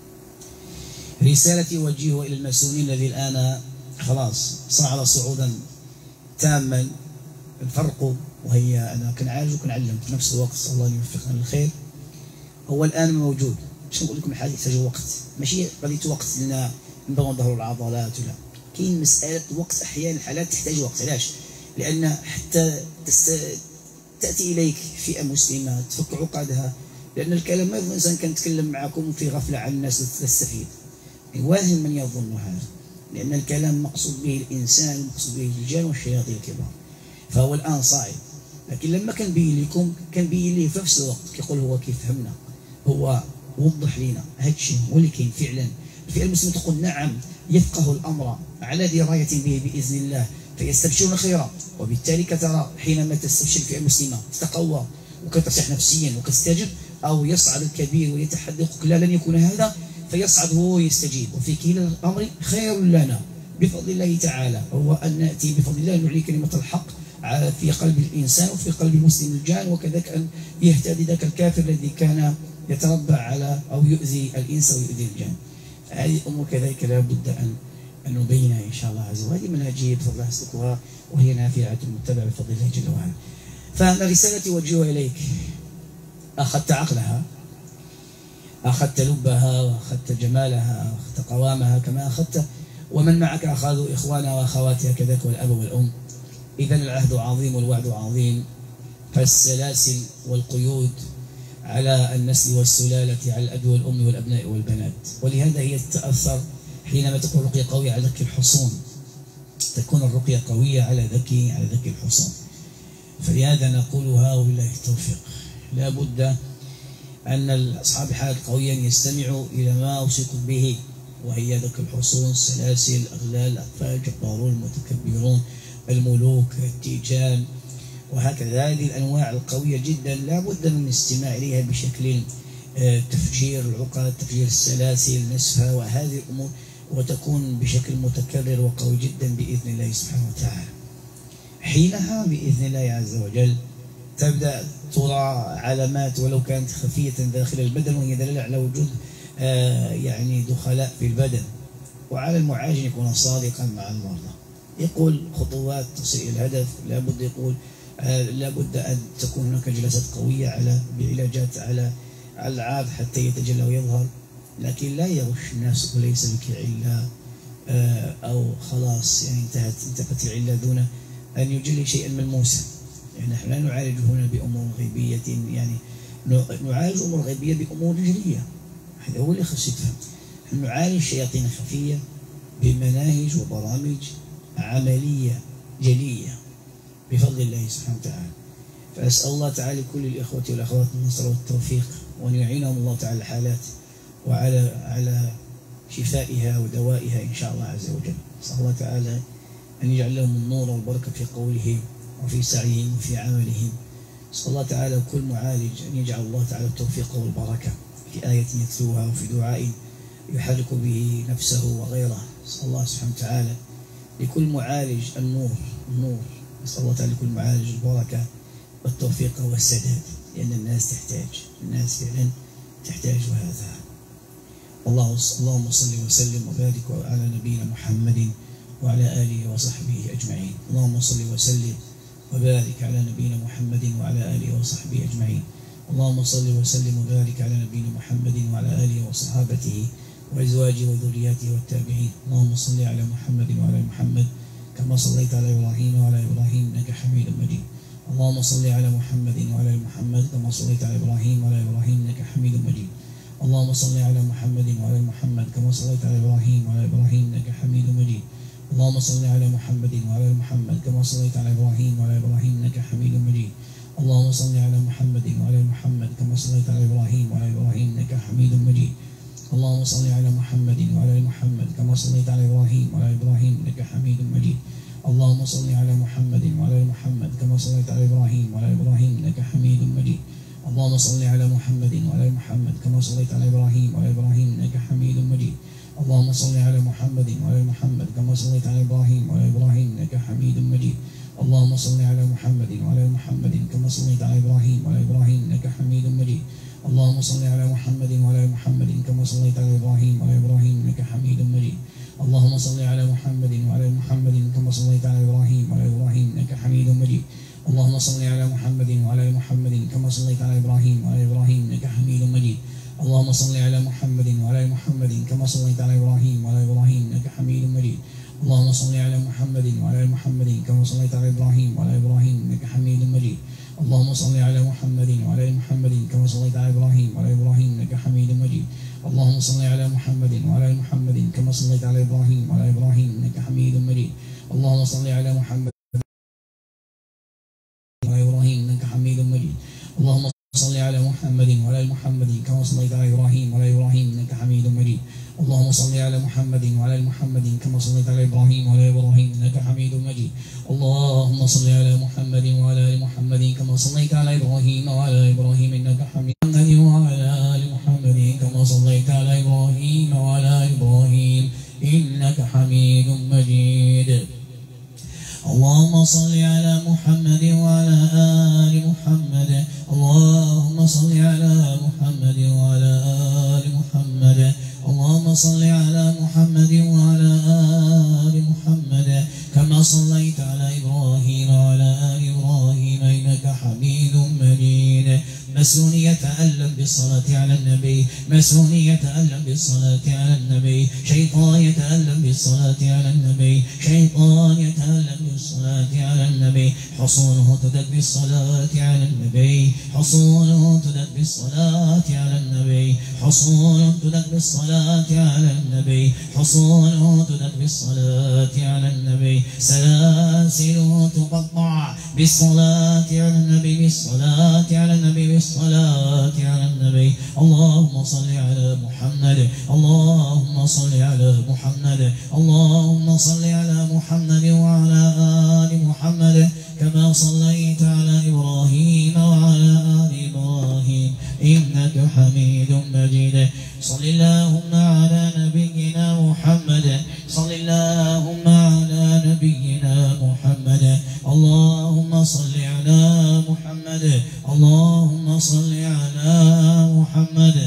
رسالتي أوجهها إلى المسؤولين الذي الآن خلاص صعد صعودا تاما. الفرق وهي أنا كنعالج وكنعلم في نفس الوقت. الله يوفقنا للخير. هو الآن موجود. باش نقول لكم الحاجة تحتاج وقت، ماشي قضية وقت لنا نبغوا نظهروا العضلات ولا كاين مسألة وقت. أحيانا الحالات تحتاج وقت. علاش؟ لأن حتى تأتي إليك فئة مسلمة تفك عقدها لأن الكلام ما يظن الإنسان كان يتكلم معكم في غفلة عن الناس تستفيد. يوازن من يظن هذا، لأن الكلام مقصود به الإنسان، مقصود به الرجال والشياطين الكبار. فهو الآن صاعد، لكن لما كان بين لكم كان بين لي في نفس الوقت كيقول هو كيف فهمنا، هو وضح لنا هذا الشيء هو اللي كاين فعلا. الفئة المسلمة تقول نعم يفقه الأمر على دراية به بإذن الله فيستبشرون خيرا، وبالتالي كترى حينما تستبشر الفئة المسلمة تتقوى وكترتاح نفسيا وكتستجب، أو يصعد الكبير ويتحدق لا لن يكون هذا فيصعد هو ويستجيب. وفي كلا الأمر خير لنا بفضل الله تعالى، هو أن نأتي بفضل الله نعلي كلمة الحق في قلب الإنسان وفي قلب المسلم الجان، وكذلك أن يهتدي ذاك الكافر الذي كان يتربع على أو يؤذي الإنس ويؤذي الجان. هذه الأمور كذلك لا بد أن نبينها إن شاء الله عز وجل. هذه منهجية بفضل الله أسلكها وهي نافعة متبعة بفضل الله جل وعلا. فأنا رسالتي أوجهها إليك، أخذت عقلها، أخذت لبها، وأخذت جمالها، وأخذت قوامها كما أخذت، ومن معك أخذوا إخوانها وأخواتها كذلك والأب والأم. إذا العهد عظيم والوعد عظيم، فالسلاسل والقيود على النسل والسلالة، على الأب والأم والأبناء والبنات. ولهذا هي تتأثر حينما تكون الرقية قوية على ذكي الحصون، تكون الرقية قوية على ذكي الحصون. فلهذا نقولها وبالله التوفيق. لا بد أن أصحاب الحالة القوية يستمعوا إلى ما أوصيكم به، وهي ذكي الحصون، السلاسل، أغلال، الأطفال، الجبارون، المتكبرون، الملوك، التيجان، وهكذا. هذه الأنواع القوية جدا لا بد من الاستماع إليها بشكل تفجير العقد، تفجير السلاسل، نسفها، وهذه الأمور، وتكون بشكل متكرر وقوي جدا بإذن الله سبحانه وتعالى. حينها بإذن الله عز وجل تبدأ ترى علامات ولو كانت خفية داخل البدن، وهي دلالة على وجود يعني دخلاء في البدن. وعلى المعالج يكون صادقا مع المرضى، يقول خطوات تصل إلى الهدف. لابد يقول لابد أن تكون هناك جلسات قوية على بعلاجات على العاب حتى يتجلى ويظهر، لكن لا يغش الناس وليس بك علة أو خلاص يعني انتهت العلة دون أن يجلي شيئا ملموسا. يعني نحن لا نعالج هنا بأمور غيبية، يعني نعالج أمور غيبية بأمور جلية. هذا هو اللي خص يتفهم. نحن نعالج شياطين خفية بمناهج وبرامج عملية جلية بفضل الله سبحانه وتعالى. فأسأل الله تعالى كل الإخوة والأخوات النصر والتوفيق، وأن يعينهم الله تعالى الحالات على شفائها ودوائها إن شاء الله عز وجل. أسأل الله تعالى أن يجعل لهم النور والبركة في قولهم وفي سعيهم وفي عملهم. أسأل الله تعالى كل معالج أن يجعل الله تعالى التوفيق والبركة في آية يتلوها وفي دعاء يحرك به نفسه وغيره. أسأل الله سبحانه وتعالى لكل معالج النور. أسأل الله تعالى لكل معالج البركة والتوفيق والسداد، لأن الناس فعلا تحتاج هذا. اللهم صل وسلم وبارك على نبينا محمد وعلى آله وصحبه أجمعين. اللهم صل وسلم وبارك على نبينا محمد وعلى آله وصحبه أجمعين. اللهم صل وسلم وبارك على نبينا محمد وعلى آله وصحابته وأزواجه وذرياته والتابعين. اللهم صل على محمد وعلى محمد كما صليت على إبراهيم وعلى إبراهيم إنك حميد مجيد. اللهم صل على محمد وعلى محمد كما صليت على إبراهيم وعلى إبراهيم إنك حميد مجيد. اللهم صل على محمد وعلى محمد كما صليت على إبراهيم وعلى إبراهيم إنك حميد مجيد. اللهم صل على محمد وعلى محمد كما صليت على إبراهيم وعلى إبراهيم إنك حميد مجيد. اللهم صل على محمد وعلى محمد كما صليت على إبراهيم وعلى إبراهيم إنك حميد مجيد. اللهم صل على محمد وعلى محمد كما صليت على إبراهيم وعلى إبراهيم إنك حميد مجيد. اللهم صل على محمد وعلى محمد كما صليت على إبراهيم وعلى إبراهيم إنك حميد مجيد. اللهم صل على محمد وعلى محمد كما صليت على إبراهيم وعلى إبراهيم إنك حميد مجيد. اللهم صل على محمد وعلى محمد كما صليت على إبراهيم وعلى إبراهيم إنك حميد مجيد. اللهم صل على محمد وعلى محمد كما صليت على إبراهيم وعلى إبراهيم إنك حميد مجيد. اللهم صل على محمد وعلى محمد كما صليت على إبراهيم وعلى إبراهيم إنك حميد مجيد. اللهم صل على محمد وعلى محمد كما صليت على إبراهيم وعلى إبراهيم إنك حميد مجيد. اللهم صل على محمد وعلى محمد كما صليت على إبراهيم وعلى إبراهيم إنك حميد مجيد. اللهم صل على محمد وعلى محمد كما صليت على إبراهيم وعلى إبراهيم إنك حميد مجيد. اللهم صل على محمد وعلى محمد كما صليت على إبراهيم وعلى إبراهيم إنك حميد مجيد. اللهم صل على محمد وعلى ال محمد كما صليت على ابراهيم وعلى ابراهيم انك حميد مجيد. اللهم صل على محمد وعلى ال محمد كما صليت على ابراهيم وعلى ابراهيم انك حميد مجيد. اللهم صل على محمد وعلى ابراهيم انك حميد مجيد. اللهم صل على محمد وعلى ال محمد كما صليت على ابراهيم وعلى ابراهيم انك حميد مجيد. اللهم صل على محمد وعلى ال محمد كما صليت على ابراهيم وعلى ابراهيم انك حميد مجيد. اللهم صل على محمد وعلى ال محمد كما صليت على ابراهيم وعلى ابراهيم انك حميد مجيد. وعلى ال محمد كما صليت على ابراهيم وعلى ابراهيم انك حميد مجيد. اللهم صل على محمد وعلى آل محمد. اللهم صل على محمد وعلى آل محمد. اللهم صل على محمد وعلى آل محمد كما صليت على إبراهيم وعلى آل إبراهيم إنك حميد مجيد. مسنون يتألم بالصلاة على النبي، مسنون يتألم بالصلاة على النبي، شيطان يتألم بالصلاة على النبي، شيطان يتألم بالصلاة على النبي، حصونه تدك بالصلاة على النبي، حصونه تدك بالصلاة على النبي، حصون تدك بالصلاة على النبي، حصونه تدك بالصلاة على النبي، سلاسله تقطع بالصلاة على النبي، بالصلاة على النبي، بالصلاة على النبي. اللهم صل على محمد، اللهم صل على محمد، اللهم صل على محمد وعلى آل محمد كما صليت على إبراهيم وعلى آل إبراهيم إنك حميد مجيد. صل اللهم على نبينا محمد، صل اللهم على نبينا محمد. اللهم صل على محمد، اللهم صل على محمد،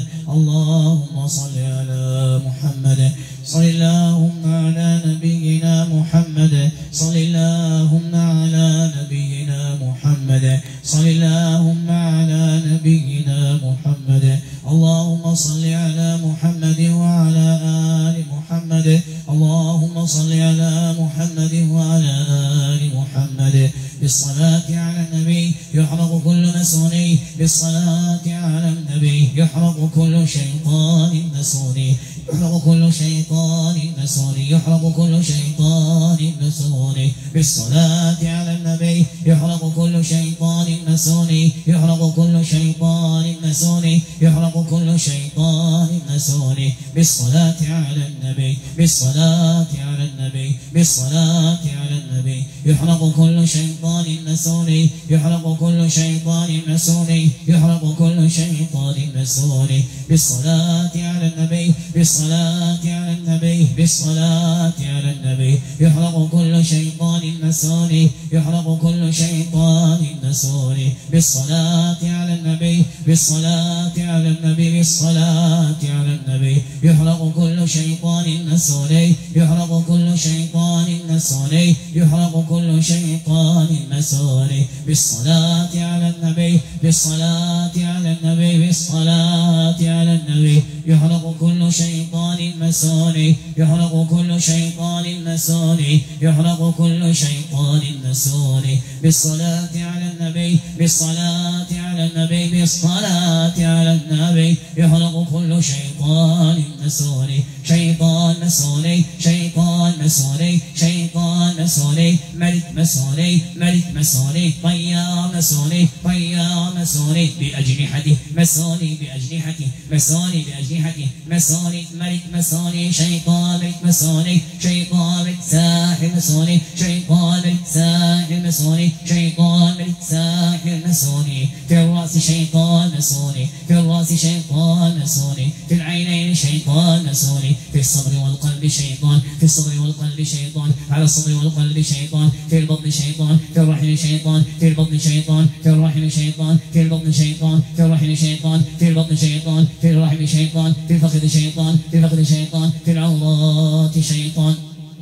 اللهم صل على محمد. صل اللهم على نبينا محمد، صل اللهم على نبينا محمد، صل اللهم على نبينا محمد. اللهم صل على محمد وعلى آل محمد، اللهم صل على محمد وعلى آل محمد. بالصلاة على النبي يحرق كل مسوني، بالصلاة على النبي يحرق كل شيطان مسوني، يحرق كل شيطان مسوني، يحرق كل شيطان مسوني. بالصلاة على النبي يحرق كل شيطان مسوني، يحرق كل شيطان مسوني، يحرق كل شيطان مسوني. بالصلاة على النبي، بالصلاة على النبي، بالصلاة على النبي يحرق كل شيطان مسوني، يحرق كل شيطان مسوني، يحرق كل شيطان مسوني. بالصلاة على النبي، بالصلاة على النبي، بالصلاة على النبي يحرق كل شيطان مسوني، يحرق كل شيطان مسوني. بالصلاة على النبي، بالصلاة على النبي، بالصلاة على النبي يحرق كل شيطان مسوني، يحرق كل شيطان مسوني، يحرق كل شيطان مسوني. بالصلاة على النبي، بالصلاة على النبي، بالصلاة على النبي يحرق كل شيطان مسوني، يحرق كل شيطان مسوني، يحرق كل شيطان مسوني. بالصلاة على النبي، بالصلاة على النبي، بالصلاة على النبي يحرق كل شيطان مسوني، شيطان مسوني، شيطان مسوني، شيطان مسوني، ملك مسوني، ملك مسوني، طيار مسوني، طيار مسوني بأجنحته، مسوني بأجنحته، مسوني بأجنحته، مسوني ملك مسوني، شيطان ملك مسوني، شيطان ملك ساحر مسوني، شيطان ملك ساحر مسوني، شيطان ملك ساحر مسوني. في الرأس شيطان مسوني، في الرأس شيطان مسوني، في العينين شيطان مسوني، في الصدر والقلب شيطان، في الصدر والقلب شيطان، على الصدر والقلب شيطان، في البطن شيطان، في الرحم شيطان، في البطن شيطان، في الرحم شيطان، في البطن شيطان، في الرحم شيطان، في البطن شيطان، في الرحم شيطان، في الفخذ شيطان، في الفخذ شيطان، في العورات شيطان.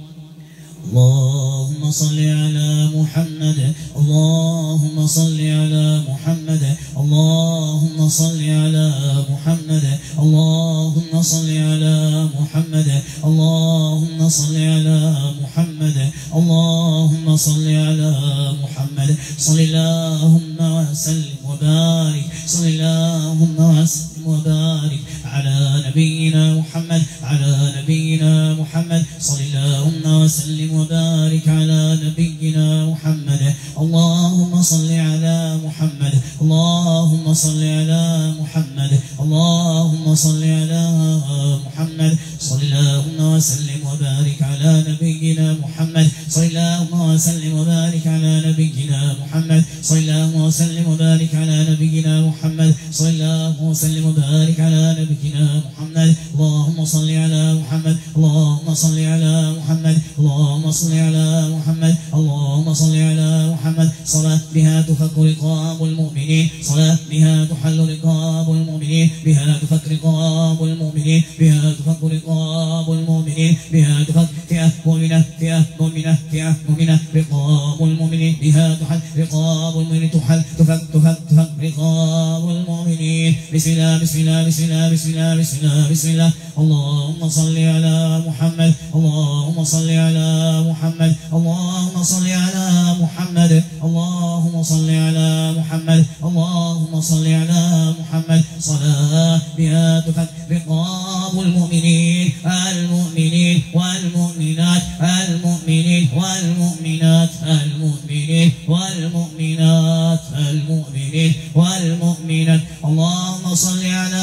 اللهم صل على محمد، اللهم صل على محمد، اللهم صل على محمد، اللهم صل على محمد، اللهم اللهم صل على محمد اللهم صل على محمد صل اللهم وسلم وبارك صل اللهم وسلم وبارك على نبينا محمد على نبينا محمد صل اللهم وسلم وبارك على نبينا محمد اللهم صل على محمد اللهم صل على محمد اللهم صل على محمد صل اللهم وسلم وبارك على نبينا محمد صل اللهم وسلم وبارك على نبينا محمد صل اللهم وسلم وبارك على نبينا محمد صل اللهم وسلم وبارك على نبينا محمد اللهم صل على محمد اللهم صل على محمد اللهم صل على محمد اللهم صل على محمد صلاة بها تفك رقاب المؤمنين صلاة بها تحل رقاب المؤمنين بها تفك رقاب المؤمنين بها تفك رقاب المؤمنين بها تفك فئة مؤمنة فئة مؤمنة فئة مؤمنة رقاب المؤمنين بها تحل رقاب المؤمنين تحل تفك رقاب المؤمنين بسم الله بسم الله بسم الله بسم الله بسم الله بسم الله اللهم صل على محمد اللهم صل على محمد اللهم صل على محمد اللهم صل على محمد اللهم صل على محمد صلاة بها تفك رقاب المؤمنين المؤمنين والمؤمنات المؤمنين والمؤمنات المؤمنين والمؤمنات المؤمنين والمؤمنات اللهم صل على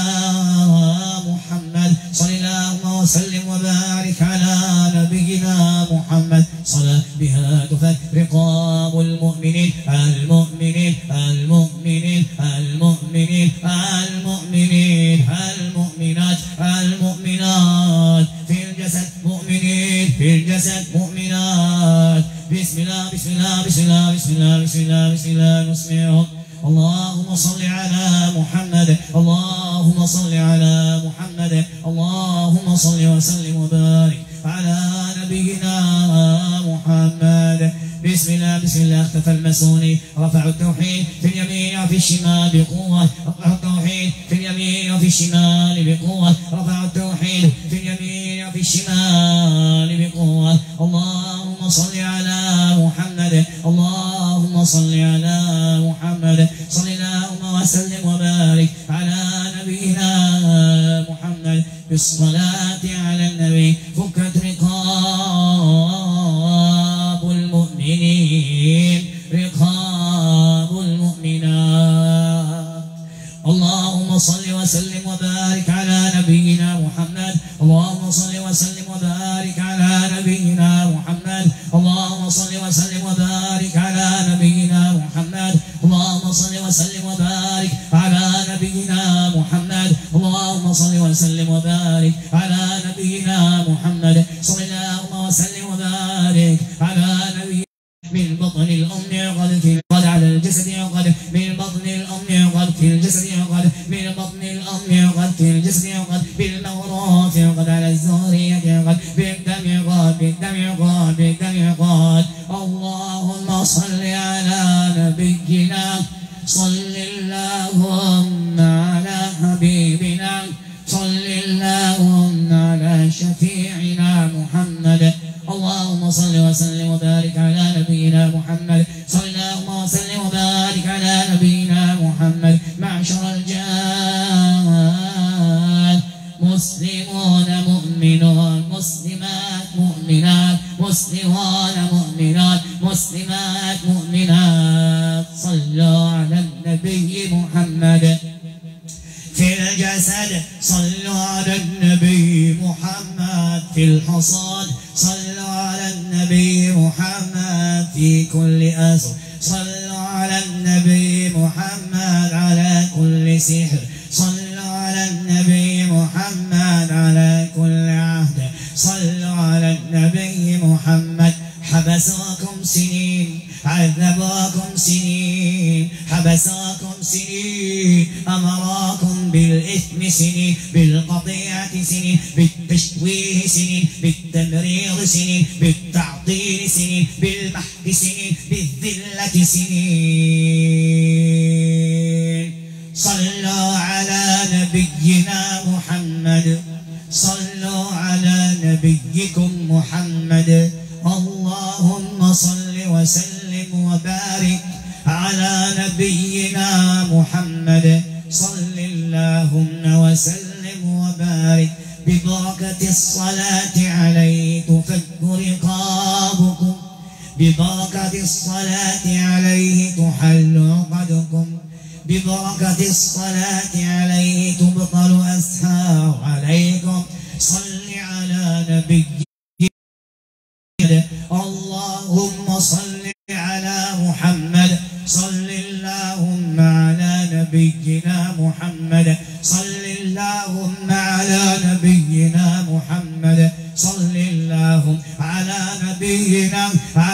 محمد صل اللهم وسلم وبارك على نبينا محمد صلاة بها تفك رقاب المؤمنين المؤمنين المؤمنين المؤمنين المؤمنين المؤمنات المؤمنات في الجسد مؤمنين في الجسد مؤمنات بسم الله بسم الله بسم الله بسم الله بسم الله بسم الله نسمعهم اللهم صل على محمد اللهم صل على محمد اللهم صل وسلم وبارك على نبينا محمد بسم الله بسم الله اختفى المسوني رفعوا التوحيد في اليمين وفي الشمال بقوة رفعوا التوحيد في اليمين وفي الشمال بقوة رفعوا التوحيد في اليمين وفي الشمال بقوة اللهم صل على محمد اللهم صل على محمد صل اللهم وسلم وبارك على نبينا محمد بالصلاة على النبي فكت رقاب المؤمنين رقاب المؤمنات اللهم صل وسلم وبارك على نبينا محمد اللهم صل وسلم وبارك على نبينا محمد اللهم صل وسلم وبارك على نبينا محمد اللهم صل وسلم وبارك على نبينا محمد اللهم صل وسلم وبارك على نبينا محمد صل اللهم وسلم وبارك على نبينا من بطن الأم يقعد على الجسد يقعد من بطن الأم يقعد في الجسد يقعد من بطن الأم يقعد في الجسد يقعد بالموروث يقعد على الزهرية يقعد بالدم يقعد بالدم يقعد بالدم يقعد اللهم صل على نبينا صل اللهم على حبيبنا صل اللهم على شفيعنا محمد اللهم صل وسلم وبارك على نبينا محمد صل اللهم وسلم وبارك على نبينا محمد معشر الجان مسلمون مؤمنون مسلمات مؤمنات مسلمون مؤمنات مسلمات مؤمنات صلوا على النبي محمد في الجسد صلوا على النبي محمد في الحصاد صلوا على النبي محمد في كل أسر صلوا على النبي محمد على كل سحر صلوا على النبي محمد على كل عهد صلوا على النبي محمد حبسوكم سنين عذبوكم سنين حبسوكم سنين أمراكم بالإثم سنين بالقطيعة سنين بالتشويه سنين بالتمريض سنين بالتعطيل سنين بالمحك سنين بالذلة سنين صلوا على نبينا محمد صلوا على نبيكم محمد. اللهم صل وسلم وبارك على نبينا محمد. صل اللهم وسلم وبارك ببركة الصلاة عليه تفك رقابكم، ببركة الصلاة عليه تحل عقدكم، ببركة الصلاة عليه تبطل أسحار عليكم. صل على نبينا. اللهم صل على محمد. صل اللهم على نبينا محمد. صل اللهم على نبينا محمد. صل اللهم على نبينا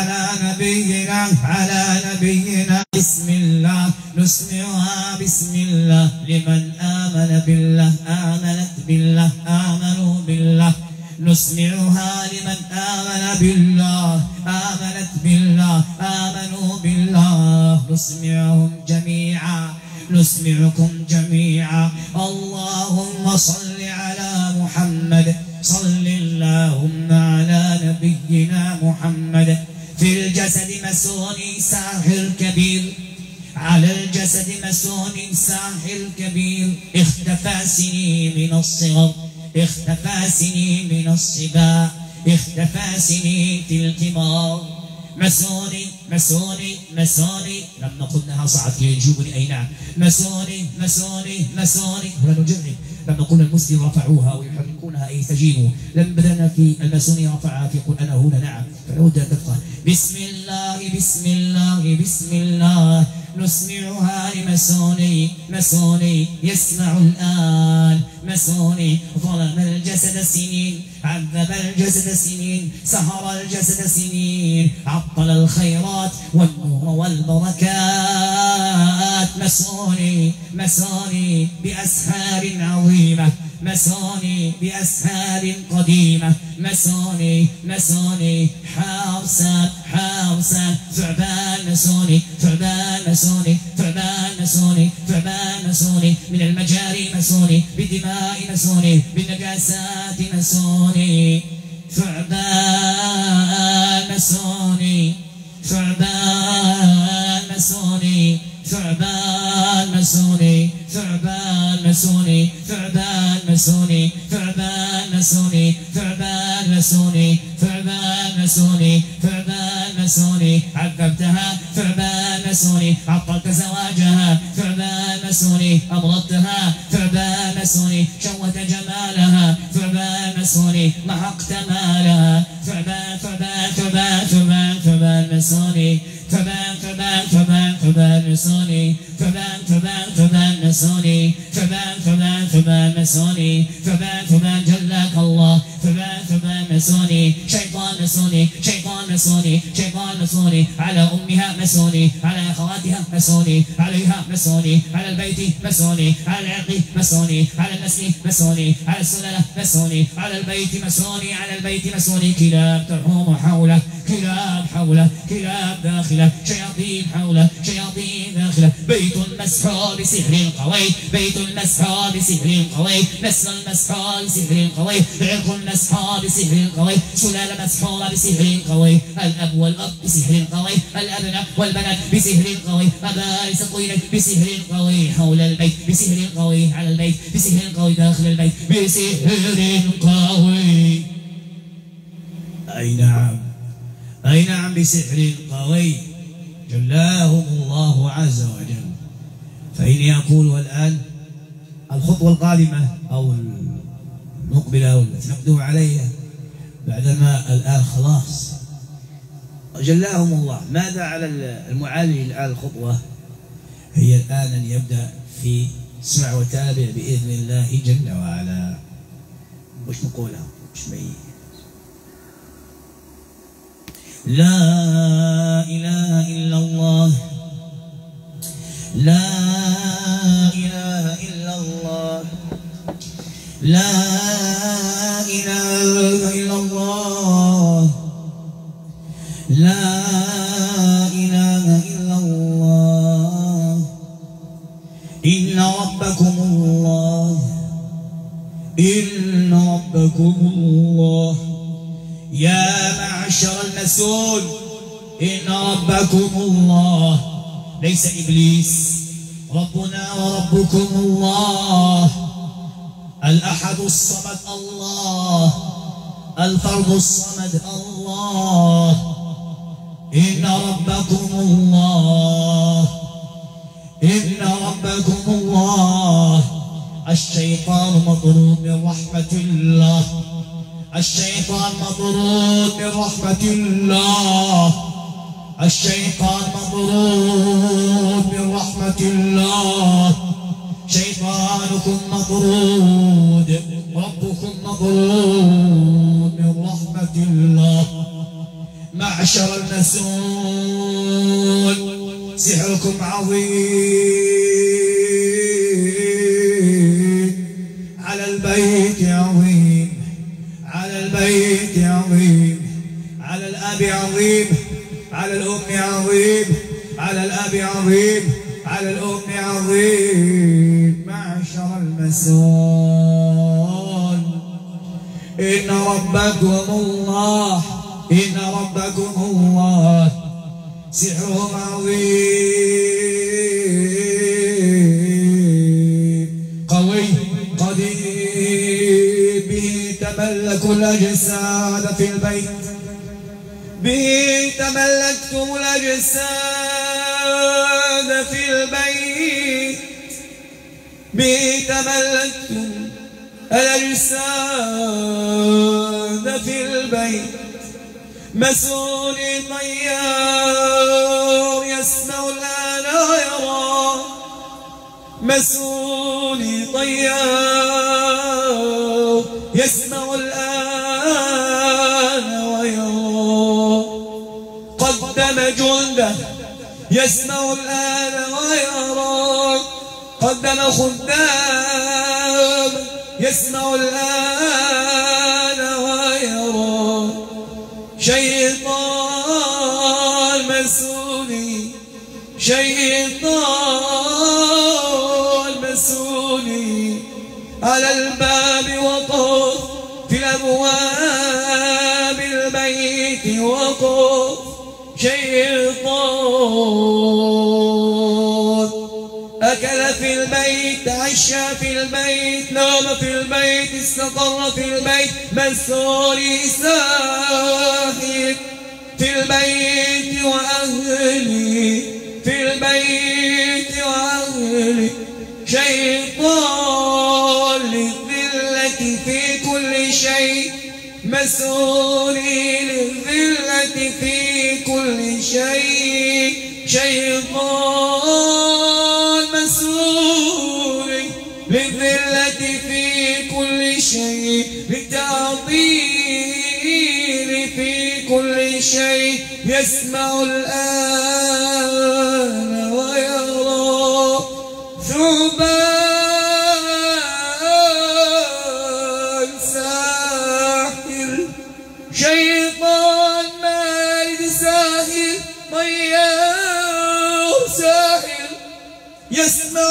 على نبينا. بسم الله نسمعها بسم الله لمن آمن بالله آمنت بالله آمنوا بالله. نسمعها لمن آمن بالله آمنت بالله آمنوا بالله. نسمعهم جميعا نسمعكم جميعا. اللهم صل على محمد. صل اللهم على نبينا محمد. في الجسد مسون ساحر كبير، على الجسد مسون ساحر كبير. اختفى سنين من الصغر، اختفى سنين من الصبا، اختفى سنين الكبار. مسوني مسوني مسوني، لم نقل انها صعد يجيبني اي نعم. مسوني مسوني مسوني، ولا نجرب. لم نقل المسلم رفعوها ويحركونها اي تجيبوا. لم بدنا في الماسوني رفعها في قل انا هنا نعم. فنود ان تبقى. بسم الله بسم الله بسم الله. نسمعها لمسوني مسوني يسمع الآن. مسوني ظلم الجسد سنين، عذب الجسد سنين، سهر الجسد سنين، عطل الخيرات والنور والبركات. مسوني مسوني بأسحار عظيمة، مسوني بأسحار قديمة. مسوني مسوني حارسان حارسان. ثعبان مسوني ثعبان مسوني ثعبان مسوني ثعبان مسوني. من المجاري مسوني، بدماء مسوني، بالنجاسات مسوني. ثعبان مسوني ثعبان مسوني ثعبان مسوني ثعبان مسوني ثعبان مسوني ثعبان مسوني ثعبان مسوني ثعبان مسوني ثعبان مسوني. عذبتها ثعبان مسوني، عطلت زواجها ثعبان مسوني، أمرضتها ثعبان مسوني، شوت جمالها ثعبان مسوني، محقت مالها ثعبان ثعبان ثعبان ثعبان ثعبان مسوني. ثعبان ثعبان ثعبان ثعبان مسوني. ثعبان ثعبان ثعبان مسوني. ثعبان ثعبان ثعبان مسوني. ثعبان ثعبان جلك الله. ثعبان ثعبان مسوني. شيطان مسوني شيطان مسوني شيطان مسوني. على أمها مسوني، على أخواتها مسوني، عليها مسوني، على البيت مسوني، على العرق مسوني، على النسل مسوني، على السلالة مسوني، على البيت مسوني، على البيت مسوني. كلاب تحوم حوله، كلاب حوله، كلاب داخله، شياطين حوله، شياطين داخله. بيت مسحور بسحر قوي، بيت مسحور بسحر قوي، نسل المسحور بسحر قوي، عرق المسحور بسحر قوي، سلالة مسحورة بسحر قوي. الأب والأب بسحر قوي، الأبناء والبنات بسحر قوي، مبارس الطين بسحر قوي، حول البيت بسحر قوي، على البيت بسحر قوي، داخل البيت بسحر قوي. أي نعم أي نعم بسحر قوي جلاهم الله عز وجل. فإني أقول الآن الخطوة القادمة أو المقبلة والتي نقدم عليها بعدما الآن خلاص جلاهم الله. ماذا على المعالج الآن؟ الخطوة هي الآن أن يبدأ في اسمع وتابع بإذن الله جل وعلا. وش نقولها؟ وش لا إله إلا الله، لا إله إلا الله، لا إله إلا الله، لا إله إلا الله. إن ربكم الله، إن ربكم الله يا معشر المسؤول إن ربكم الله ليس إبليس، ربنا وربكم الله الأحد الصمد الله الفرد الصمد الله. إن ربكم الله إن ربكم الله. الشيطان مطرود من رحمة الله، الشيطان مطرود من رحمة الله، الشيطان مطرود من رحمة الله. شيطانكم مطرود، ربكم مطرود من رحمة الله. معشر المسؤول سحركم عظيم، على البيت عظيم، على البيت عظيم، على الأب عظيم، على الأم عظيم، على الأب عظيم، على الأم عظيم. معشر المسؤول إن ربكم الله إن ربكم الله سحرهم عظيم قوي قدير، به تملك الأجساد في البيت، به تملكتم الأجساد في البيت، به تملكتم الأجساد في البيت. مسؤول طيار يسمع الآن ويرى، مسؤول طيار يسمع الآن ويرى. قدم جنده يسمع الآن ويرى، قدم خدام يسمع الآن ويرى. شيطان مسؤولي، شيطان مسؤولي على الباب وقف، في الأبواب البيت وقف. شيطان أكل في البيت، عشى في البيت، نام في البيت، استقر في البيت. مسؤولي ساحر في البيت وأهلي، في البيت وأهلي. شيطان للذلة في كل شيء، مسؤولي للذلة في كل شيء. شيطان مسؤولي للذلة في كل شيء، للتعطيل في كل شيء. يسمع الآن ويرى. ثعبان ساحر، شيطان مارد ساحر، طيار ساحر يسمع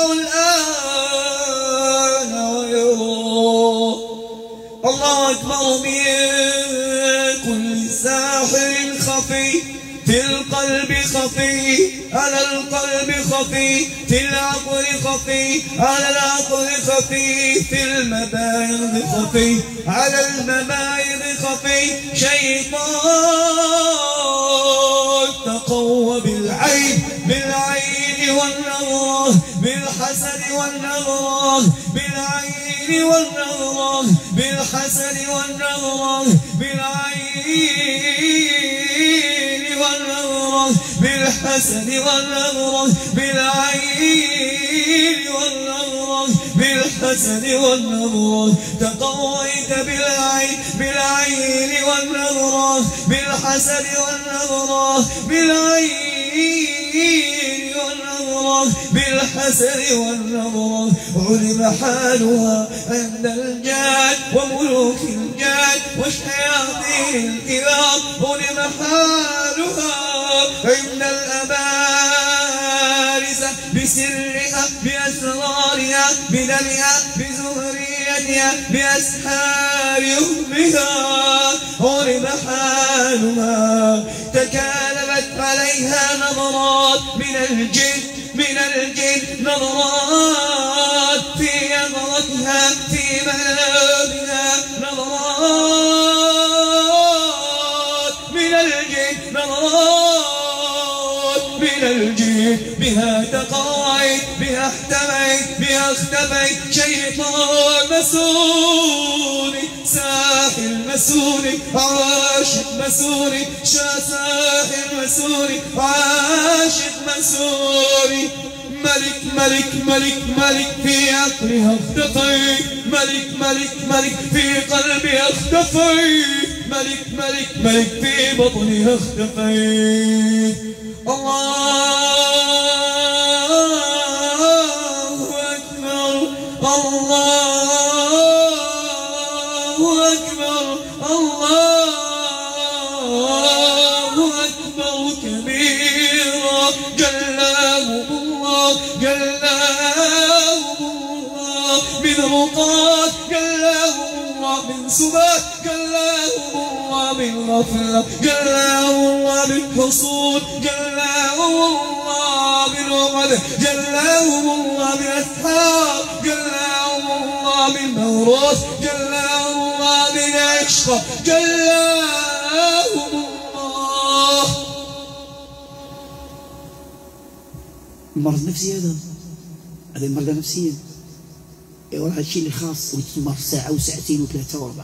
الآن ويرى. الله أكبر من كل ساحر خفي، في القلب خفي، على القلب خفي، في العقل خفي، على العقل خفي، في المبايض خفي، على المبايض خفي. شيطان تقوى بالعين، بالعين والنظرة، بالحسد والنظرة، بالعين والنظرة، بالحسد والنظرة، بالعين والنظرة، بالحسد والنظرة، بالعين والنظرة، بالحسد والنظرة. تقويت بالعين، بالعين والنظرة، بالحسد والنظرة، بالعين والنظرة، بالحسد والنظرة. علم حالها عند الجاد وملوك الجاد والشياطين الكرام، علم حالها عند الأبارسة بسرها، بأسرارها، بدمها، بزهريتها، بأسحار أمها. علم حالها جمالها تكالبت عليها نظرات من الجن نظرات في نظرتها في منامها نظرات من الجن نظرات من الجن بها تقاعد بها احتميت بها اختفيت شيطان مسوني ساحر مسوني عاشق مسوني ساحر مسوني عاشق مسوني ملك ملك ملك ملك في عقلها اختفيت ملك ملك ملك في قلبها اختفيت ملك ملك ملك في بطنها اختفيت الله أكبر الله أكبر الله أكبر كبيرا جلاهم الله من رقات جلاهم الله من سبات جلاهم الله من غفلة جلاهم الله من حصول جلاهم الله من عقد جلاهم الله من أسحاب جلاهم الله من موروث جلاهم الله من عشق جلاهم الله. المرض النفسي هذا مرضى نفسيا هذا الشيء اللي خاص ويتمر ساعة وساعتين وثلاثة وأربعة.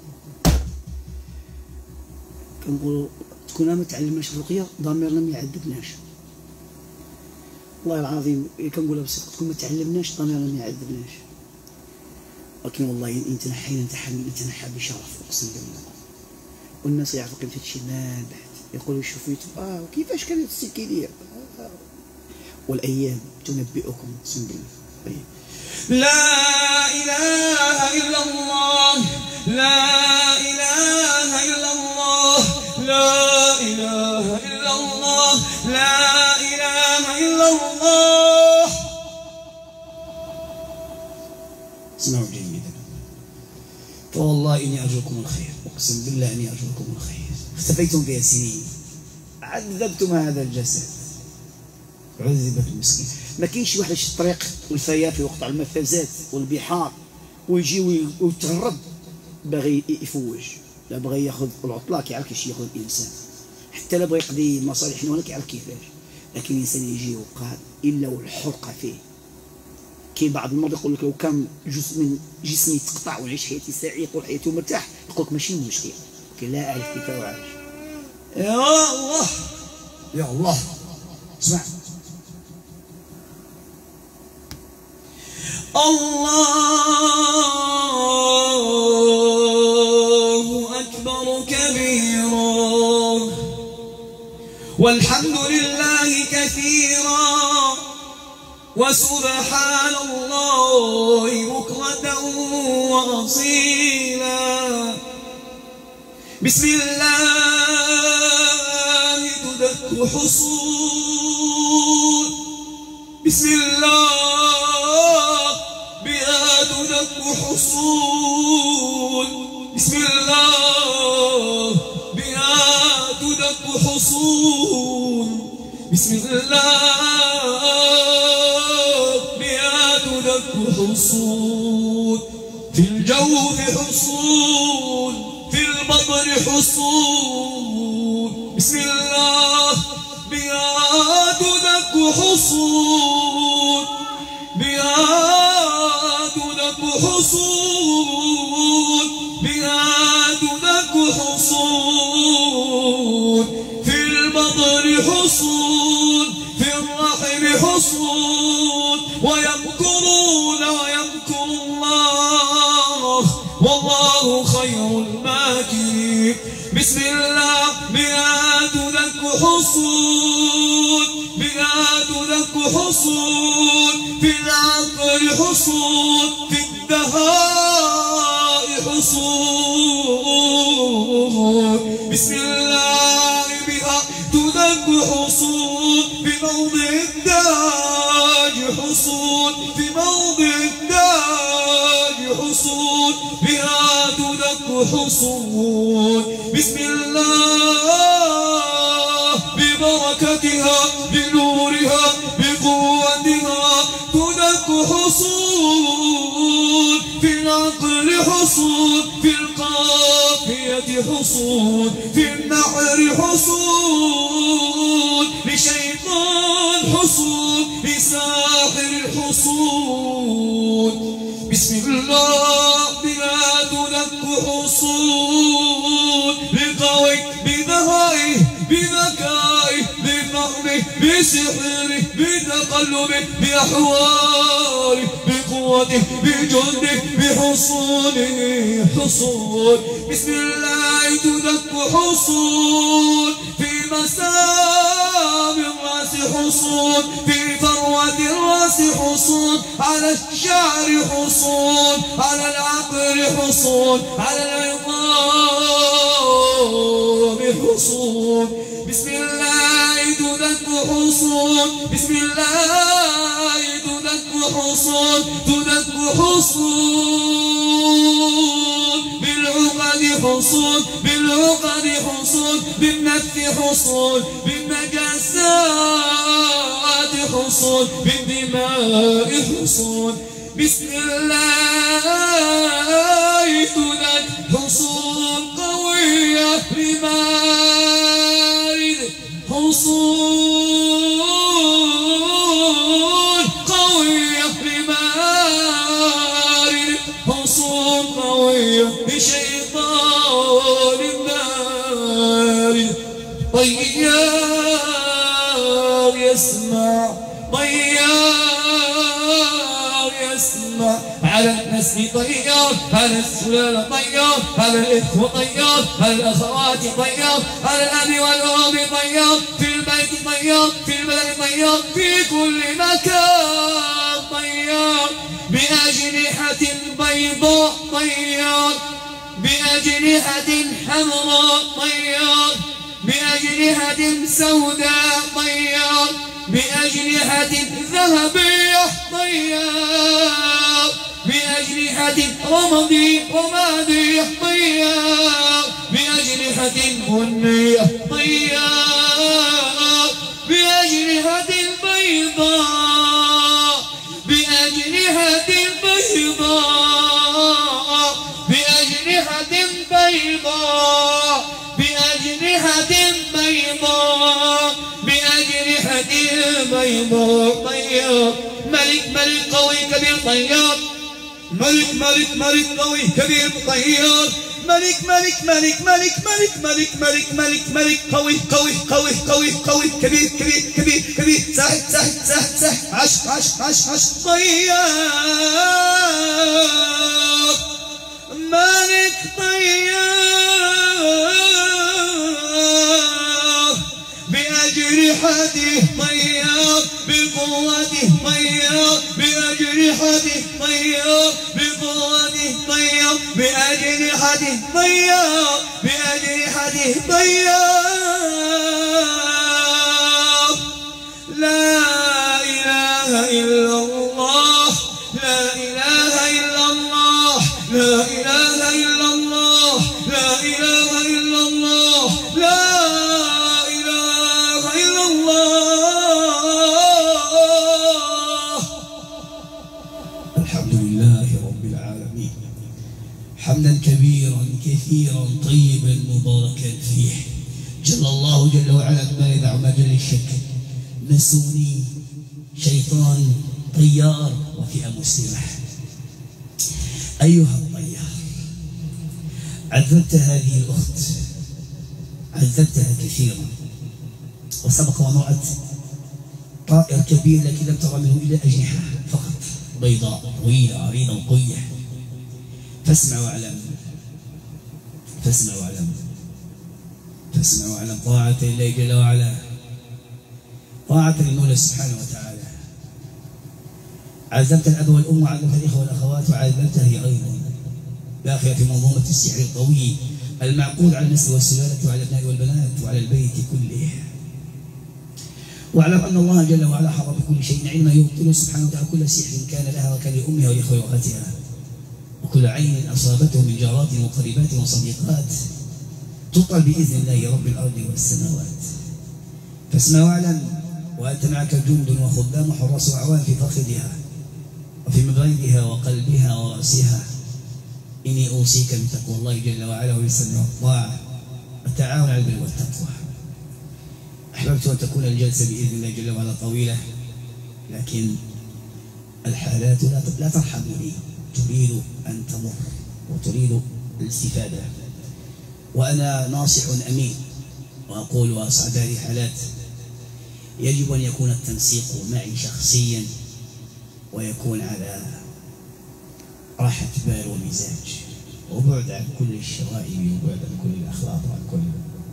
كنقولوا تكون ما تعلمناش الرقية ضميرنا ما يعذبناش. والله العظيم كنقولها بصدق تكون ما تعلمناش ضميرنا ما يعذبناش. ولكن والله إن تنحينا نتنحى بشرف أقسم بالله. والناس يعرفوا قيمة هذا الشيء ما بعد يقولوا شوفوا يوتيوب كيفاش كان السلك يدير والأيام تنبئكم أقسم بالله. لا إله إلا الله لا إله إلا الله لا إله إلا الله لا إله إلا الله. اسمعوا جيدا فوالله إني أرجوكم الخير أقسم بالله إني أرجوكم الخير. اختفيتم في سنين عذبتم هذا الجسد عذبت المسكين. ما كاينش واحد يمشي الطريق والفيافي ويقطع المفازات والبحار ويجي ويتهرب باغي يفوج لا باغي ياخذ العطله كيعرف كيفاش ياخذ الانسان حتى لا بغى يقضي المصالح هنا كيعرف كيفاش. لكن الانسان يجي وقال الا والحرقه فيه. كاين بعض المرضى يقول لك لو كان جزء من جسمي يتقطع ونعيش حياتي سعيد وحياتي مرتاح يقول لك ماشي مشكل لكن لا اعرف كيف اعيش. يا الله يا الله اسمع الله أكبر كبيرا والحمد لله كثيرا وسبحان الله بكرة وأصيلا. بسم الله تدك حصول بسم الله بها تدك حصول بسم الله بها تدك حصول بسم الله بها تدك حصول في الجوف حصول في البطن حصول بسم الله بها تدك حصول بها تدك حصول بها تدك حصول في البطن حصول في الرحم حصول ويمكرون ويمكر الله والله خير الماكرين. بسم الله بها تدك حصول بها تدك حصول في العقل حصول في الدهاء حصول بسم الله بها تدك حصول في موضع الداج حصول في موضع الداج حصول بها تدك حصول بسم الله ببركتها بنورها بقوتها تدك حصون في العقل حصون في القافية حصون في النحر حصون لشيطان حصون لساحر حصون بسم الله بلا تدك حصون بقوي بدهائه بذكائه بفهمه بسحره بتقلبه بأحواله بقوته بجنده بحصونه حصون بسم الله تدك حصون في مسام الراس حصون في فروة الراس حصون على الشعر حصون على العقل حصون على العظام حصون بسم الله تدك حصون بسم الله تدك حصون تدك حصون بالعقد حصون بالعقد حصون بالنفث حصون بالنجاسات حصون بالدماء حصون بسم الله تدك حصون قوية بمارد حصون قوية بمارد حصون قوية بشيطان النار طيار يسمع طيار يسمع على النسل طيار على السلالة طيار على الإخوة طيار على الأخوات طيار على الأب والأم طيار في البيت طيار في البلد طيار في كل مكان طيار بأجنحة بيضاء طيار بأجنحة حمراء طيار بأجنحة سوداء طيار بأجنحة ذهبية طيار بأجنحة رمادية طيار بأجنحة بنية طيار بأجنحة بيضاء بأجنحة بيضاء بأجنحة بيضاء بأجنحة بيضاء بأجنحة بيضاء طيار ملك ملك قوي كبير طيار ملك ملك ملك قوي كبير طيار ملك ملك ملك ملك ملك ملك ملك ملك ملك قوي قوي قوي قوي قوي كبير كبير كبير كبير ساحر ساحر ساحر ساحر عشق عشق عشق عشق طيار ملك طيار بأجنحته طيار بقوته طيار بأجنحته طيار بقوته طيار بأجنحته طيار بأجنحته طيار لا إله إلا الله لا إله إلا الله لا إله إلا الله لا إله إلا الله لا إله إلا الله. الحمد لله رب العالمين حمدا كبيرا كثيرا طيبا مباركا فيه جل الله جل وعلا بما يدع ما جل الشك مسوني شيطان طيار وفئة مسلمة. أيها الطيار عذبت هذه الأخت عذبتها كثيرا وسبق ومرأت طائر كبير لكن لم ترى منه إلا أجنحة فقط بيضاء طويلة عريضة وقوية. فاسمع واعلم فاسمع واعلم فاسمع واعلم طاعة لله جل وعلا طاعة للمولى سبحانه وتعالى. عذبت الأب والأم وعذبت الإخوة والأخوات وعذبتها هي أيضا داخلة في منظومة السحر القوي المعقود على النسل والسلالة وعلى الأبناء والبنات وعلى البيت كله. واعلم أن الله جل وعلا حرم بكل شيء علما يبطل سبحانه وتعالى كل سحر كان لها وكان لأمها وإخوة وأخواتها وكل عين أصابته من جارات وقريبات وصديقات تطل بإذن الله رب الأرض والسماوات. فاسمع واعلم وأنت معك جند وخدام حراس وأعوان في فخذها وفي مبريدها وقلبها ورأسها. إني أوصيك بتقوى الله جل وعلا والسمع والطاعة والتعاون على البر والتقوى. أحببت أن تكون الجلسة بإذن الله جل وعلا طويلة، لكن الحالات لا ترحم لي، تريد أن تمر وتريد الاستفادة، وأنا ناصح أمين وأقول وأصعد هذه الحالات يجب أن يكون التنسيق معي شخصيا ويكون على راحة بال ومزاج وبعد عن كل الشوائب وبعد عن كل الأخلاق وعن كل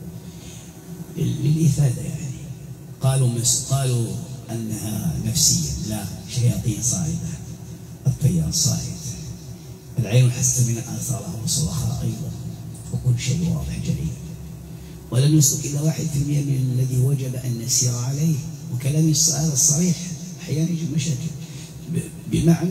للإفادة. يعني قالوا أنها نفسية، لا، شياطين صاعدة، التيار صاعد، العين حست من آثارها وصرخها أيضا، وكل شيء واضح جلي. ولم يسلك إلا 1% من الذي وجب أن نسير عليه. وكلامي هذا الصريح أحيانا يجب مشاكل، بمعنى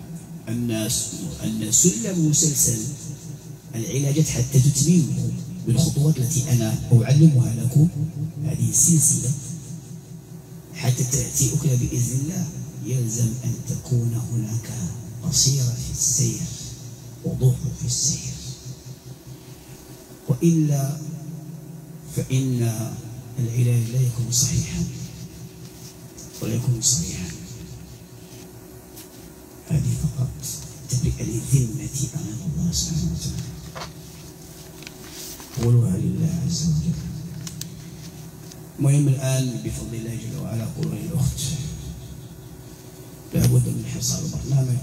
أن سلم مسلسل العلاجات حتى تتميمه بالخطوات التي أنا أعلمها لكم، هذه السلسلة حتى تأتي أكلة بإذن الله، يلزم أن تكون هناك بصيرة في السير، وضوح في السير، وإلا فإن العلاج لا يكون صحيحا ولا يكون صحيحا. هذه فقط تبرئة للذمة أمام الله سبحانه وتعالى، قولها لله عز وجل. المهم الآن بفضل الله جل وعلا قولوا للأخت لا بد من حصار البرنامج،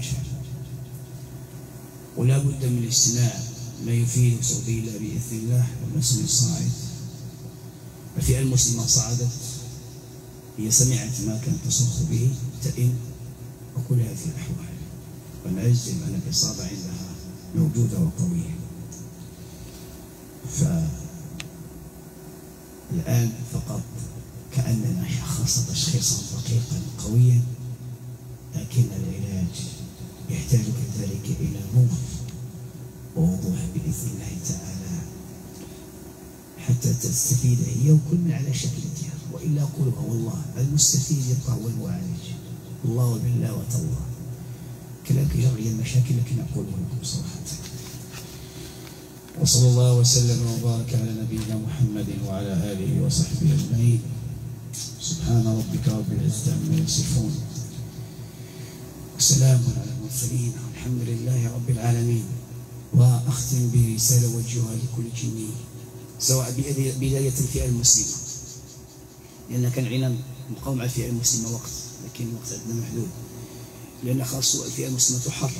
ولا بد من الاستماع ما يفيد سبيل الله بإذن الله. والنسم الصاعد، الفئة المسلمة صعدت، هي سمعت ما كانت تصرخ به تئن وكل هذه الأحوال، ونعزم أن الإصابة عندها موجودة وقوية. فالآن فقط كأننا شخص تشخيصا دقيقا قويا، لكن العلاج يحتاج كذلك إلى نور ووضوح بإذن الله تعالى حتى تستفيد هي وكل من على شكلتها. وإلا قولها والله المستفيد يبقى هو المعالج، الله وبالله وتالله. كلامك جري المشاكل لكن أقوله لكم صراحة. وصلى الله وسلم وبارك على نبينا محمد وعلى آله وصحبه أجمعين. سبحان ربك رب العزة عما يصفون، وسلام على المرسلين، والحمد لله رب العالمين. وأختم برسالة وجهها لكل جني، سواء بداية الفئة المسلمة، لأن كان علينا نقاوم على الفئة المسلمة وقت، لكن الوقت عندنا محدود، لأن خاصة الفئة المسلمة تحرر،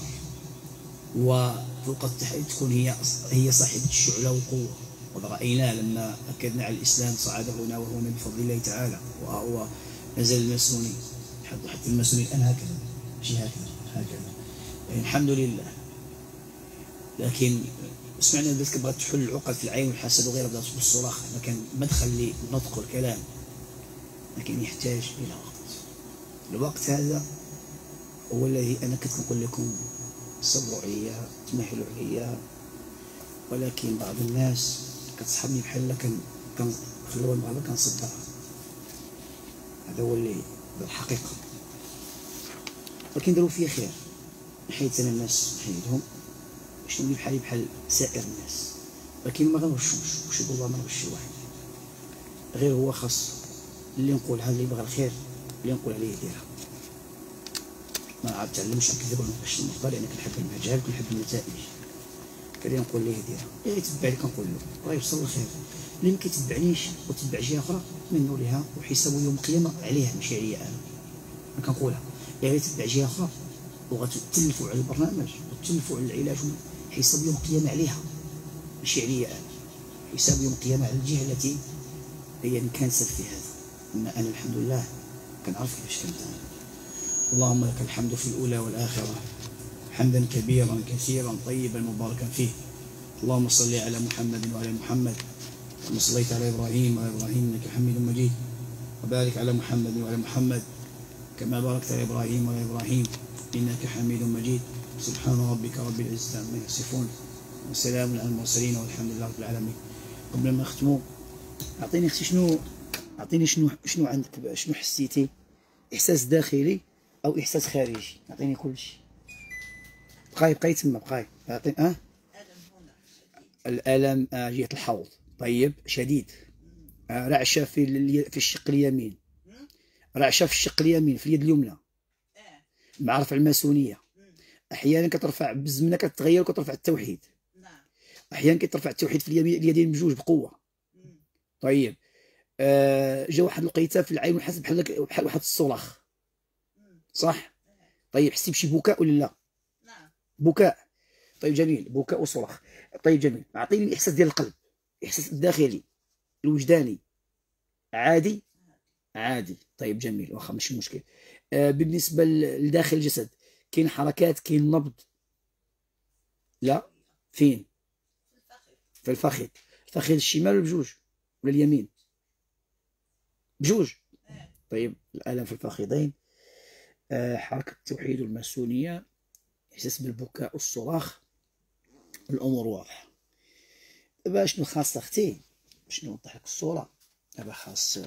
وفوق التحرير تكون هي صاحبة الشعلة والقوة. ورأينا لما أكدنا على الإسلام صعد هنا وهنا بفضل الله تعالى، وهو نزل الماسوني حتى الماسوني الآن هكذا، ماشي هكذا يعني الحمد لله. لكن سمعنا بس بغات تحل العقد في العين والحسد وغيرها، بدات بالصراخ، ما كان مدخل لنطق الكلام، لكن يحتاج إلى وقت. الوقت هذا هو الذي أنا كنت نقول لكم صبروا عليا، تمهلوا عليا، ولكن بعض الناس كتصحبني بحال كنخلوها المغرب كنصدها. هذا هو اللي الحقيقة، ولكن داروا فيا خير، نحيت أنا الناس نحيدهم باش نولي بحال سائر الناس، ولكن ما غنغشوش، واش يقول الله ما نغش واحد، غير هو خاص اللي نقولها اللي يبغى الخير اللي نقول عليه يديرها. ما عاد تعلمش نكذب ولا نغش المخبر، لأن كنحب المجال وكنحب النتائج، كان نقول ليه يديرها، اللي يتبع لي كنقول له راه يوصل الخير، اللي ما كيتبعنيش وتتبع جهه اخرى منو ليها وحسابه يوم القيامه عليها ماشي عليا انا كنقولها. اللي يتبع جهه اخرى وغتتلفوا على البرنامج وتلفوا على العلاج، حساب يوم القيامه عليها ماشي عليا انا، حساب يوم القيامه على الجهه التي هي كان سبب في هذا. اما انا الحمد لله كنعرف كيفاش كنت انا. اللهم لك الحمد في الاولى والاخره، حمدا كبيرا كثيرا طيبا مباركا فيه. اللهم صل على محمد وعلى محمد كما صليت على ابراهيم وعلى ابراهيم انك حميد مجيد، وبارك على محمد وعلى محمد كما باركت على ابراهيم وعلى ابراهيم انك حميد مجيد. سبحان ربك رب العزه عما يصفون، وسلام على المرسلين، والحمد لله رب العالمين. قبل ما نختمو عطيني اختي شنو عندك، شنو حسيتي؟ احساس داخلي او احساس خارجي؟ عطيني كلشي. بقاي تما بقاي. عطيني الالم جهة الحوض. طيب شديد. رعشه في الشق اليمين. رعشه في الشق اليمين في اليد اليمنى مع رفع الماسونيه. احيانا كترفع بالزمنه كتغير وكترفع التوحيد. احيانا كترفع التوحيد في اليدين بجوج بقوه. طيب جا واحد لقيتها في العين وحس بحال واحد الصراخ، صح؟ طيب حسي بشي بكاء ولا لا؟ بكاء. طيب جميل، بكاء وصراخ. طيب جميل، اعطيني الاحساس ديال القلب، الاحساس الداخلي الوجداني. عادي. طيب جميل، واخا ماشي مشكل. بالنسبه لداخل الجسد كاين حركات، كاين نبض؟ لا. فين؟ في الفخذ. الفخذ الشمال ولا بجوج ولا اليمين؟ بجوج. طيب الالم في الفخذين، حركه التوحيد والماسونيه، احساس بالبكاء والصراخ، الامور واضحه. دابا شنو خاص اختي باش نوضح لك الصوره؟ دابا خاص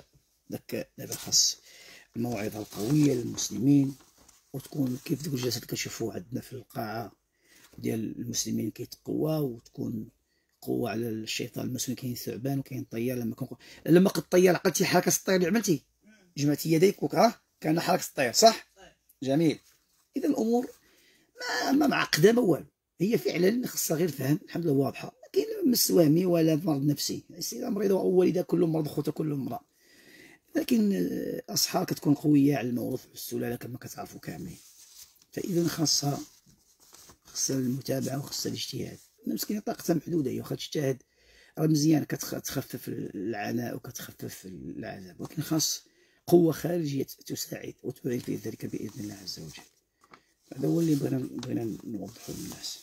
الموعظه القويه للمسلمين، وتكون كيف ديك الجلسات كنشوفوا عندنا في القاعه ديال المسلمين كيتقوى، وتكون قوه على الشيطان المسلم. كاين ثعبان وكاين طيار. لما قد طيار عقلتي حركه الطير اللي عملتي، جمعتي يديك كان حركه الطير، صح؟ جميل. اذا الامور ما معقده ما والو، هي فعلا خصها غير فهم. الحمد لله واضحه، ما كاين لا مس وهمي ولا مرض نفسي. السيده مريضه والوالده كل مرض خوتها كل امراه، لكن الاصحاب كتكون قويه على الموروث بالسلاله كما كتعرفوا كاملين. فاذا خاصها المتابعه وخاصها الاجتهاد. مسكينه طاقتها محدوده، هي واخا تجتهد راه مزيان كتخفف العناء وكتخفف العذاب، ولكن خاص قوه خارجيه تساعد وتعين في ذلك باذن الله عز وجل. هذا هو اللي بغينا نوضحه للناس.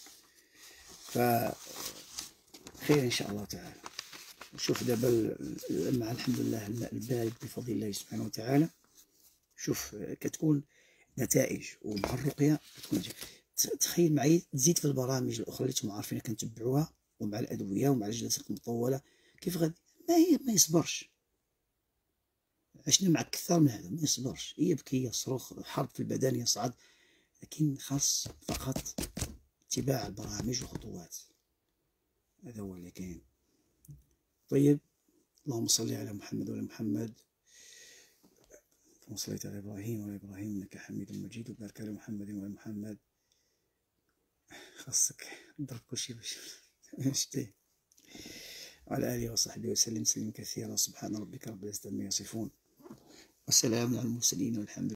فخير ان شاء الله تعالى. شوف دابا مع الحمد لله الماء البارد بفضل الله سبحانه وتعالى، شوف كتكون نتائج. ومع الرقيه كتكون تخيل معي تزيد في البرامج الاخرى اللي نتوما عارفين كنتبعوها، ومع الادويه ومع الجلسات المطوله، كيف غادي ما يصبرش. عشنا مع كثار من هذا، ما يصبرش، يبكي يصرخ، حرب في البدن يصعد، لكن خاص فقط اتباع البرامج والخطوات. هذا هو اللي كاين. طيب اللهم صل على محمد وعلى محمد كما صليت على ابراهيم وعلى ابراهيم انك حميد مجيد، وبارك على محمد وعلى محمد. خاصك تضرب كلشي باش شتي. وعلى اله وصحبه وسلم تسليما كثيرا. سبحان ربك رب العزة عما يصفون، والسلام على المرسلين والحمد لله.